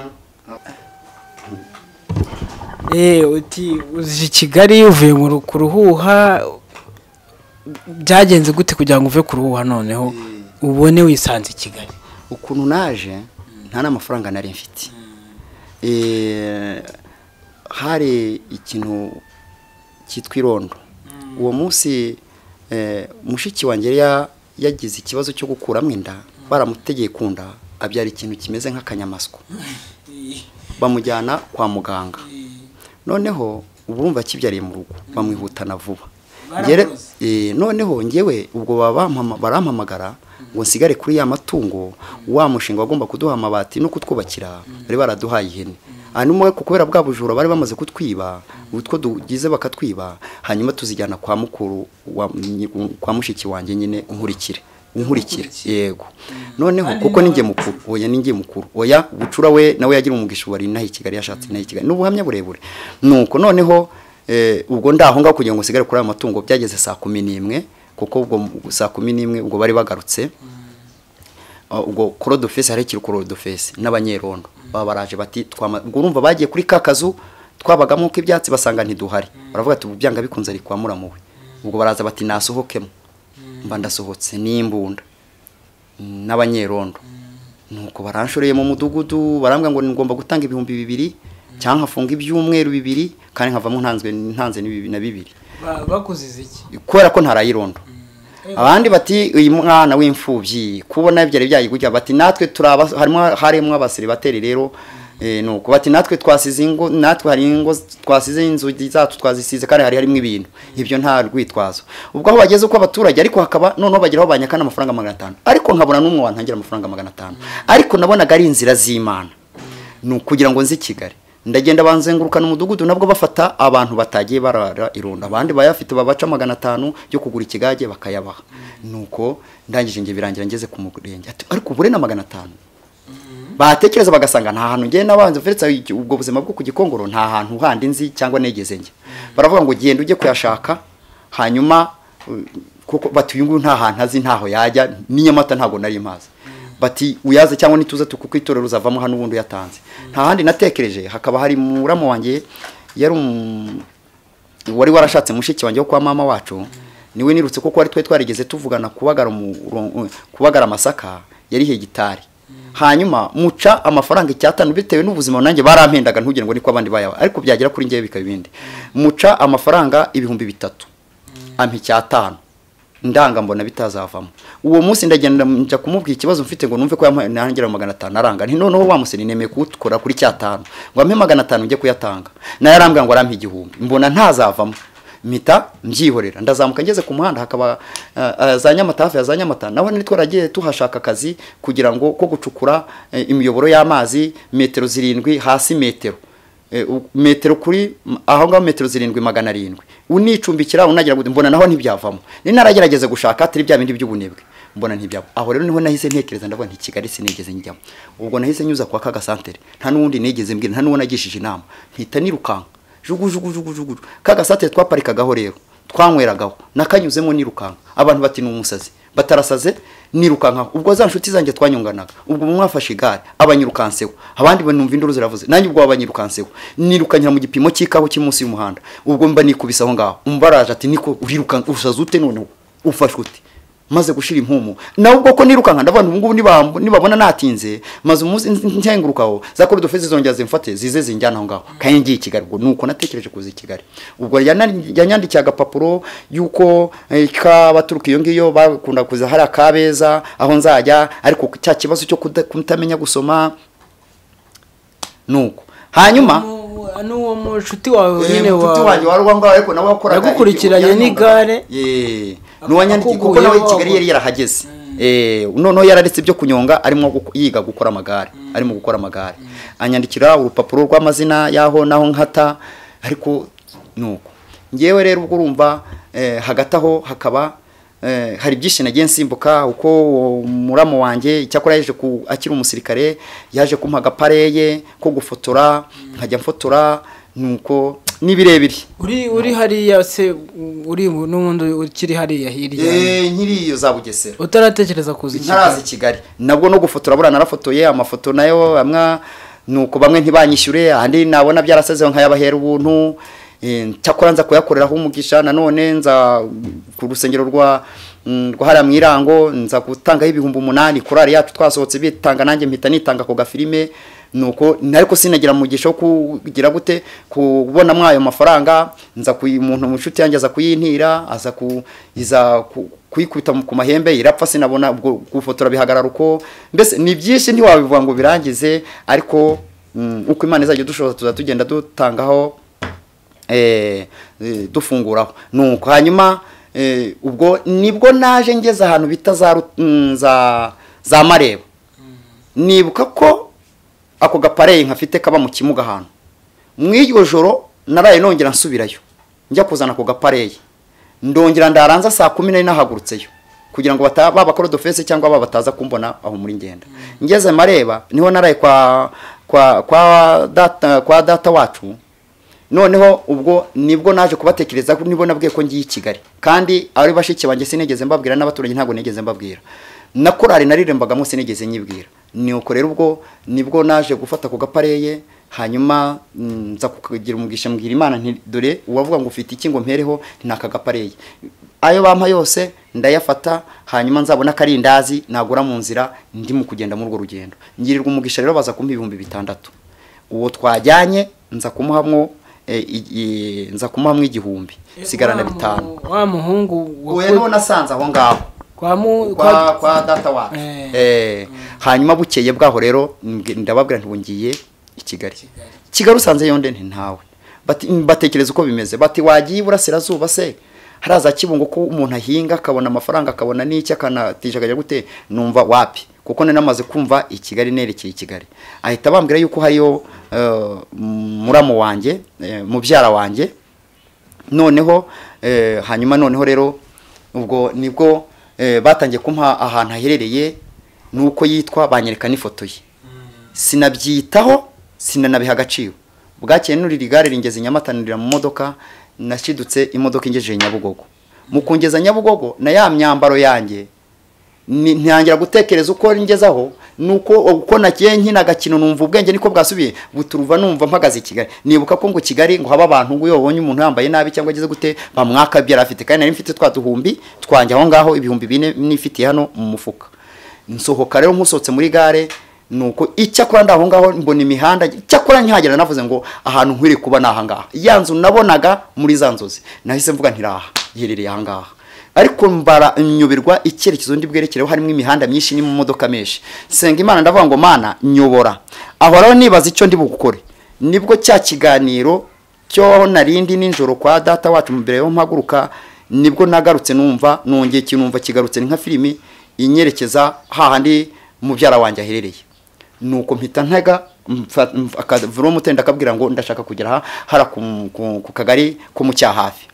Uti uzi i Kigali uvuye mu kuruhuha, byagenze gute kugira ngo uve kuruhuha noneho ubone wisanze i Kigali?
Ukuntu naje nta n'amafaranga nari mfite. Hari ikintu cyitwa irondo. Uwo munsi mushiki wanjye yagize ikibazo cyo gukuramo inda, baramutegeye kunda, abyara ikintu kimeze nk'akanyamaswa, bamujyana kwa muganga. Noneho urumva kibyariye mu rugo, bamwihutana vuba. Noneho ngewe ubwo barampamagara ngo nsigare kuri ya matungo, wa mushinga wagomba kuduha amabati no kutwubakira bari baraduhaye ihene. Hanyuma kubera bwa bujura bari bamaze kutwiba, utwo dugize bakatwiba, hanyuma tuzijyana kwa mukuru kwa mushiki wanjye nyine unkurikire. Yego. Noneho kuko ninjye mukuru, oya bucura we nawe yagira umugisha bari nahi Kigali, yashatse nahi Kigali n'ubuhamya burebure. Nuko noneho ubwo ndaho ngaho kugira ngo sigare kuri aya matungo byageze saa 11, kuko ubwo saa 11 ubwo bari bagarutse. Ubwo Korodofesi hari Korodofesi n'abanyerondo baraje bati urumva bagiye kuri kakazu twabagamo ko ibyatsi basanga ntiduhari, baravuga ati byanga bikunze ari kwa muramuwe. Ubwo baraza bati nasohokemo, mba ndasohotse n'imbunda n'abanyerondo. Nuko baranshoreye mu mudugudu, barambwa ngo ngomba gutanga 2,000 cyangwa nkafunga ibyumweru 2, kandi nkavamo ntanze na 2.
Bakuzize iki?
Kubera ko ntarayirondo. Abandi bati uyu mwana w'imfubyi kubona ibyari byayigujya, bati natwe harimo abasiribateri. Rero nuko bati natwe twasize ingo, natwe hari ingo twasize inzugi zacu twazisize, kandi harimo ibintu ibyo nta rwitwazo. Ubwo aho bageze uko abaturage, ariko hakaba noneho bageraho banyakana amafaranga 500, ariko nkabona n'umwe wantangira amafaranga 500. Ariko nabonaga ari inzira z'Imana kugira ngo nzi Kigali. Ndagenda banzengurukana umudugudu, nabwo bafata abantu batagiye barara ironda, abandi bayafite babaca 500 yo kugura ikigage bakayabaha. Nuko ndangije nge birangira ngeze ku murenge, ariko ubure na 500. batekereza bagasanga nta hantu ngiye nabanze uretse ubwo buzima bwo ku Gikongoro nta hantu handi nzi cyangwa negeze njye baravuga ngo genda ujye kuyashaka hanyuma kuko batuye ngo nta hantu azi ntaho yajya n'inyamata ntago nari mazi bati uyaze cyangwa nituza tukukwitorera uzavamo hano ubundi yatanze nta handi natekereje hakaba hari muramo wanjye yari wari warashatse mushiki wanjye wo kwa mama wacu niwe nirutse kuko wari twarigeze tuvugana kubagara amasaka yari hegitari hanyuma muca amafaranga icyatanu bitewe n'ubuzima nanjye barampendaga ntugire ngo niko abandi bayawa ariko byagera kuri ngiye bikabindi muca amafaranga 3,000 ampi cyatanu ndanga mbona bitazavamo uwo munsi ndagenda nja kumubwira ikibazo mfite ngo numve ko yangira 500 aranga nti noneho wa museni nemeye kutukora kuri cyatanu ngo ampe 500 ngiye kuyatanga na yarambwa ngo arampe 1,000 mbona ntazavamo mita mbyihorera ndazamuka ngeze ku muhanda hakaba za Nyamata za Nyamata naho ni twaragiye tuhashaka akazi kugira ngo ko gucukura imiyoboro y'amazi metero 7 hasi metero kuri aho ngaho metero 7,700 unicumbikira unagira ngo mbona naho ntibyavamo ni naragerageze gushaka atari bya bindi by'ubunebwe mbona ntibyabo aho rero niho nahise ntekereza ndavuga nti Kigali sinigeze njyamo ubwo nahise nyuza kwa Kaga Santere nta nundi nigeze mbwira nta nuwo nagishije inama mpita nirukanka jugu Kaga Santere twaparikagaho rero twanyweragaho nakanyuzemo nirukanka abantu bati n'umusazi batarasaze nirukanka ubwo za nshuti zanjye twanyunganaga ubwo mwafashe igare abanyirukanseho abandi banumva induru ziravuze nanjye ubwo abanyirukanseho nirukanyira mu gipimo cy'ikaho cy'umunsi y'umuhanda ubwo mba nikubisa aho ngaho umbaraje ati niko urirukanka usaza ute none ufashwe ute maze gushira impumu nawe ubwo ko nirukanka ndavana ubu ngubu nibabona natinze maze umunsi ntengurukaho za kuri dofeze zongera zimfate zize zinjyana aho ngaho kandi ngiye Kigali ngo nuko natekereje kuza Kigali ubwo yanyandikiye agapapuro yuko baturuka iyo ngiyo bakunda kuza hari akabeza aho nzajya ariko cya kibazo cyo kutamenya gusoma nuko hanyuma
n'uwo mushuti wawe nyine
mushuti wanjye wari wangaho ariko nawe wakoraga
yagukurikiranye n'igare
nuwanyandiki kuko nawe Kigali yari yarahageze noneho yararetse byo kunyonga arimo yiga gukora amagare arimo gukora amagare anyandikira urupapuro rw'amazina yaho naho nkata ariko nuko ngewe rero ubwo urumva hagati aho hakaba hari byinshi nagiye nsimbuka uko muramo wanjye icyakora yaje akiri umusirikare yaje kumpa agapareye ko gufotora nkajya mfotora nuko nibirebire
uri hariya se uri n'ubundi ukiri hariya hirya
nkiriyo za Bugesera
utaratekereza kuza
ntarazi Kigali nabwo no gufotora burana narafotoye amafoto nayo amwe nuko bamwe ntibanyishyure ahandi nabona byarasazeho nkayabahera ubuntu cyakora nza kuyakoreraho umugisha nanone nza ku rusengero rwa hara mwirango nza gutangaho 8,000 korari yacu twasohotse bitanga nanjye mpita nitanga ko gafilime nuko nariko sinagira mugisha kugira gute kubona mwayo mafaranga nza umuntu mushuti yanjye aza kuyintira aza kuyikubita ku mahembe irapfa sinabona gufotora bihagarara uko mbese ni byinshi ntiwabivuga ngo birangize ariko uko Imana izajya dushoboza tuzatugenda dutangaho dufunguraho nuko hanyuma ubwo nibwo naje ngeze ahantu bita za Mareba nibuka ko ako gapareye nkafite kaba mu kimuga ahantu mw'iryo joro naraye nongera nsubirayo njya kuzana ako gapareye ndongera ndaranza saa 10 nahagurutseyo kugira ngo baba korodofese cyangwa baba bataza kumbona aho muri ngenda ngeze Mareba niho naraye kwa data wacu noneho ubwo nibwo naje kubatekereza nibo nabwiye ko ngiye Kigali kandi ari bashiki banjye sinigeze mbabwira n'abaturage ntago nigeze mbabwira na korari narirembagamo sinigeze nyibwira ni uko rero ubwo nibwo naje gufata ku gapareye hanyuma nza kugira umugisha mbwira Imana nti dore uwavuga ngo ufite iki ngo mpereho ntakagapareye ayo bampa yose ndayafata hanyuma nzabona karindazi nagura mu nzira ndi mu kugenda muri urwo rugendo ngirirwa umugisha rero baza kumpa 6,000 uwo twajyanye nza kumuhamwo nza kumuhamwe 1,000 sigarana 5
wa muhungu
we no nasanze aho ngaho kwa data wacu hanyuma bukeye bwaho rero ndababwira ntibungiye Kigali usanze yonde ntawe batekereza uko bimeze bati wagiye Burasirazuba se haraza Kibungo ko umuntu ahinga akabona amafaranga akabona n'iki akanatije akajya gute numva wapi kuko namaze kumva Kigali nerekeye Kigali ahita bambwira yuko hariyo muramo wanjye mubyara wanjye noneho hanyuma noneho rero ubwo nibwo batangiye kumpa ahantu haherereye nuko yitwa banyereka n'ifoto ye sinabyitaho sinanabiha agaciro. Bwakeye nurira igare ringeze Nyamatanirira mu modoka, nashidutse imodoka ingejeje Nyabugogo. Mu kungeza Nyabugogo na ya myambaro yanjye ntangira gutekereza uko ngezaho nuko uko nakiye nkina gakino numva ubwenge niko bwasubiye buturuva numva mpagaze Kigali. Nibuka ko ngo Kigali ngo haba abantu ngo yobonye umuntu yambaye nabi cyangwa ageze gute bamwaka byara afite, kandi nari mfite twa duhumbi twanje aho ngaho ibihumbi 4 nifitiye hano mu mufuka. Nsohoka rero nkusotse muri gare, nuko icyakora ndaho ngaho mbona imihanda, cyakora nkihagera navuze ngo ahantu nkwiriye kuba naha ngaha. Yanzu nabonaga muri za nzozi nahise mvuga ntiraha yerereye aha ngaha, ariko mbara nyobirwa icyerekezo ndi bwerekereho harimo imihanda myinshi ni mu modoka meshi. Senga Imana ndavuga ngo Mana nyobora. Aho rero nibaza icyo ndi bugukore. Nibwo cya kiganiro cyo narindi ninjoro kwa data wacu mbere yo mpaguruka, nibwo nagarutse numva nongeye kinumva kigarutse nka filimi inyerekeza hahandi mubyara wanjye aherereye. Nuko mpita ntega akavuro mutenda akabwira ngo ndashaka kugera hara ku kagari ko mu cyahafi.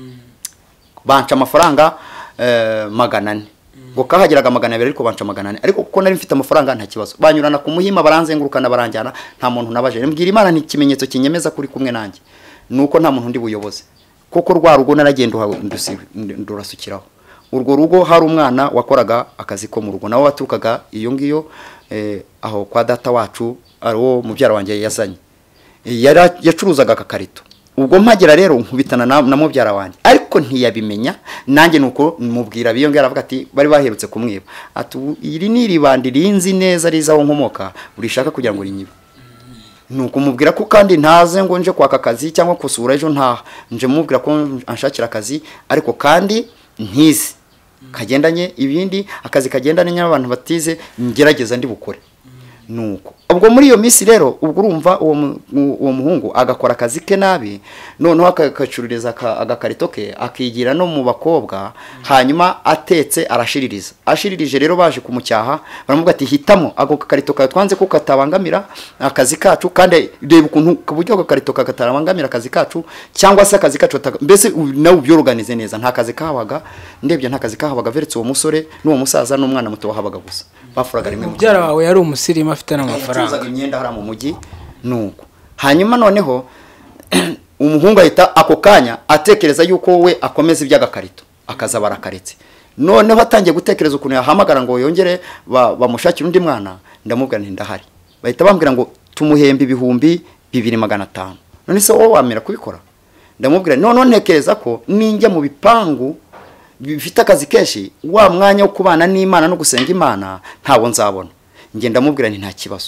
Banca amafaranga 400 ngo kahagiraga 200 ariko banca 400, ariko kuko nari mfite amafaranga nta kibazo. Banyurana ku Muhima baranzengurukana baranjyana, nta muntu nabaje. Mbwira Imana ni ikimenyetso kinyemeza kuri kumwe nanjye, nuko nta muntu ndi buyoboze, kuko rwa rugo naragenda ndurasukiraho. Urwo rugo hari umwana wakoraga akazi ko mu rugo, nawe watukaga iyo ngiyo aho kwa data wacu ariwo mubyara wanjye yazanye. Yacuruzaga akakarito. Ubwo mpagera rero nkubitana na mubyara wanjye, ariko ntiyabimenya. Nanjye nuko mubwira biyongera avuga ati bari baherutse kumwiba, ati iri ni ribandi rinzi neza rizaho nkomoka urishaka kugira ngo rinyibe. Nuko mubwira ko kandi ntaze ngo nje kwaka akazi cyangwa kusura ejo nta nje mubwira ko anshakira akazi, ariko kandi ntizi kagendanye ibindi akazi kagendanye n'abantu batize ngerageza ndi bukore. Nuko ubwo muri iyo minsi rero ubwo urumva uwo muhungu agakora akazi ke nabi, noneho akacururiza agakarito ke akigira no mu bakobwa, hanyuma atetse arashiririza. Ashiririje rero baje kumucyaha baramuvuga ati hitamo ako gakarito ka twanze ko katabangamira akazi kacu, kandi reba ukuntu kuburyo agakarito katabangamira akazi kacu cyangwa se akazi kacu mbese nawe byoroganize neza. Nta kazi kahabaga, ndebye nta kazi kahabaga veretse uwo musore n'uwo musaza n'umwana muto wahabaga gusa. Bafuraga rimwe mu
byara wawe yari umusirimu afite n'amafaranga,
imyenda hara mu mujyi. Nuko hanyuma noneho umuhungu ahita ako kanya atekereza yuko we akomeza iby'agakarito akaza barakaretse. Noneho atangiye gutekereza ukuntu yahamagara ngo yongere bamushakira undi mwana. Ndamubwira nti ndahari. Bahita bambwira ngo tumuhembe ibihumbi 2500. None se wowe wamera kubikora? Ndamubwira none ntekereza ko ninjya mu bipangu bifite akazi kenshi wa mwanya wo kubana n'Imana no gusenga Imana ntawo nzabona. Ngenda mubwira nti nta kibazo.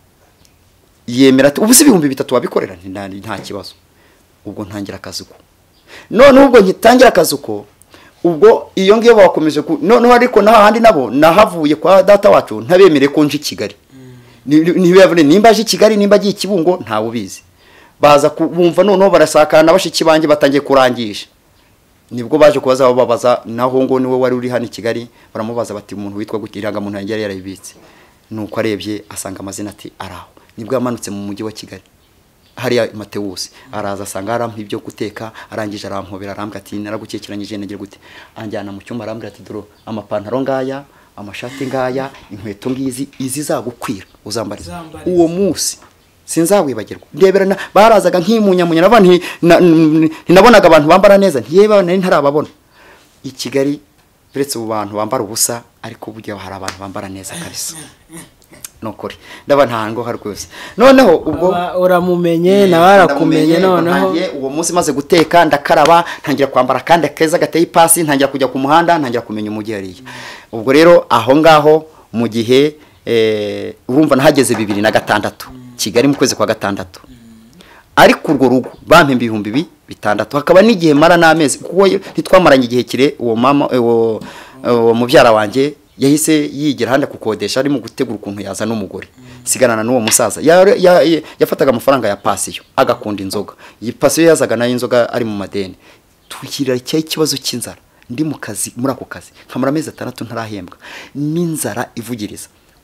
Yemera ati ubu se 3,000 wabikorera nta kibazo. Ubwo ntangira akazi ko. None ubwo ngitangira akazi ko, ubwo iyo ngiyo bakomeje none ariko naha handi nabo nahavuye kwa data wacu ntabemere ko nje Kigali. Nibavune nimba aje Kigali nimba agiye Kibungo ntawo bizi. Baza kubumva noneho barasakana bashiki banje batangiye kurangisha. Nibwo baje kubaza babaza naho ngo niwe wari uri hano Kigali, baramubaza bati umuntu witwa gukiranga muntu yari yarayibitse. Nuko arebye asanga amazina ati araho. Nibwo yamanutse mu mujyi wa Kigali hariya Matewusi, araza asanga arampa ibyo guteka, arangije arampobera arambwa ati naragukekiranyije nagire gute. Anjyana mu cyumba arambwira ati doro amapantaro ngaya, amashati ngaya, inkweto ngizi izi zagukwira uzambariza. Uwo munsi sinzawibagirwa. Ndeberana barazaga nk'imunyamunya n'abantu nabonaga abantu bambara neza, ntiyeba nari ntarababona. I Kigali biretse ubantu bambara ubusa, ariko burya hari abantu bambara neza kabisa. Nokuri ndaba ntango hari kwese. Noneho ubwo
uramumenye na barakumenye. Noneho
uwo munsi maze guteka ndakaraba, ntangira kwambara kandi akeza gateye ipasi, ntangira kujya ku muhanda, ntangira kumenya umujyi hariya. Ubwo rero aho ngaho mu gihe urumva nahageze 2006 Kigali mu kwezi kwa 6. Ariko urwo rugo bampembe 6,000, hakaba n'igihe mara n'amezi kuko ntitwamaranye igihe kire. Uwo mama uwo mubyara wanjye yahise yigira handa kukodesha, ari mu gutegura ukuntu yaza n'umugore siganana n'uwo musaza. Yafataga amafaranga ya pasiyo agakunda inzoga. Iyi pasiyo yazaga nayo inzoga ari mu madeni. Tukira ikibazo cy'inzara, ndi mu kazi muri ako kazi nkamara amezi 6 ntarahembwa n'inzara ivugiriza.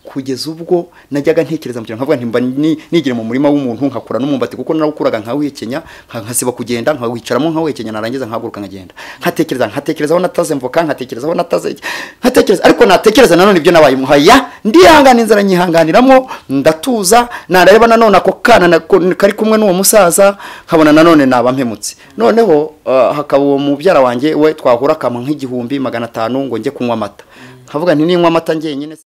kugeza ubwo najyaga ntekereza mu kintu nkavuga nti mba nigire mu murima w'umuntu nkakura n'umumbati kuko narawukuraga nkawihekenya nkasiba kugenda nkawicaramo nkawihekenya narangiza nkahaguruka nkagenda nkatekerezaho nataze mvoka nkatekerezaho nataze ariko natekereza nanone ibyo nabaye muhaya ndihangana inzara nyihanganiramo ndatuza nareba nanone ako kana kari kumwe n'uwo musaza nkabona nanone naba mpemutse noneho hakaba uwo mubyara wanjye we twahura kama nk'igihumbi 500 ngo njye kunywa amata nkavuga nti ninywa amata njye nyine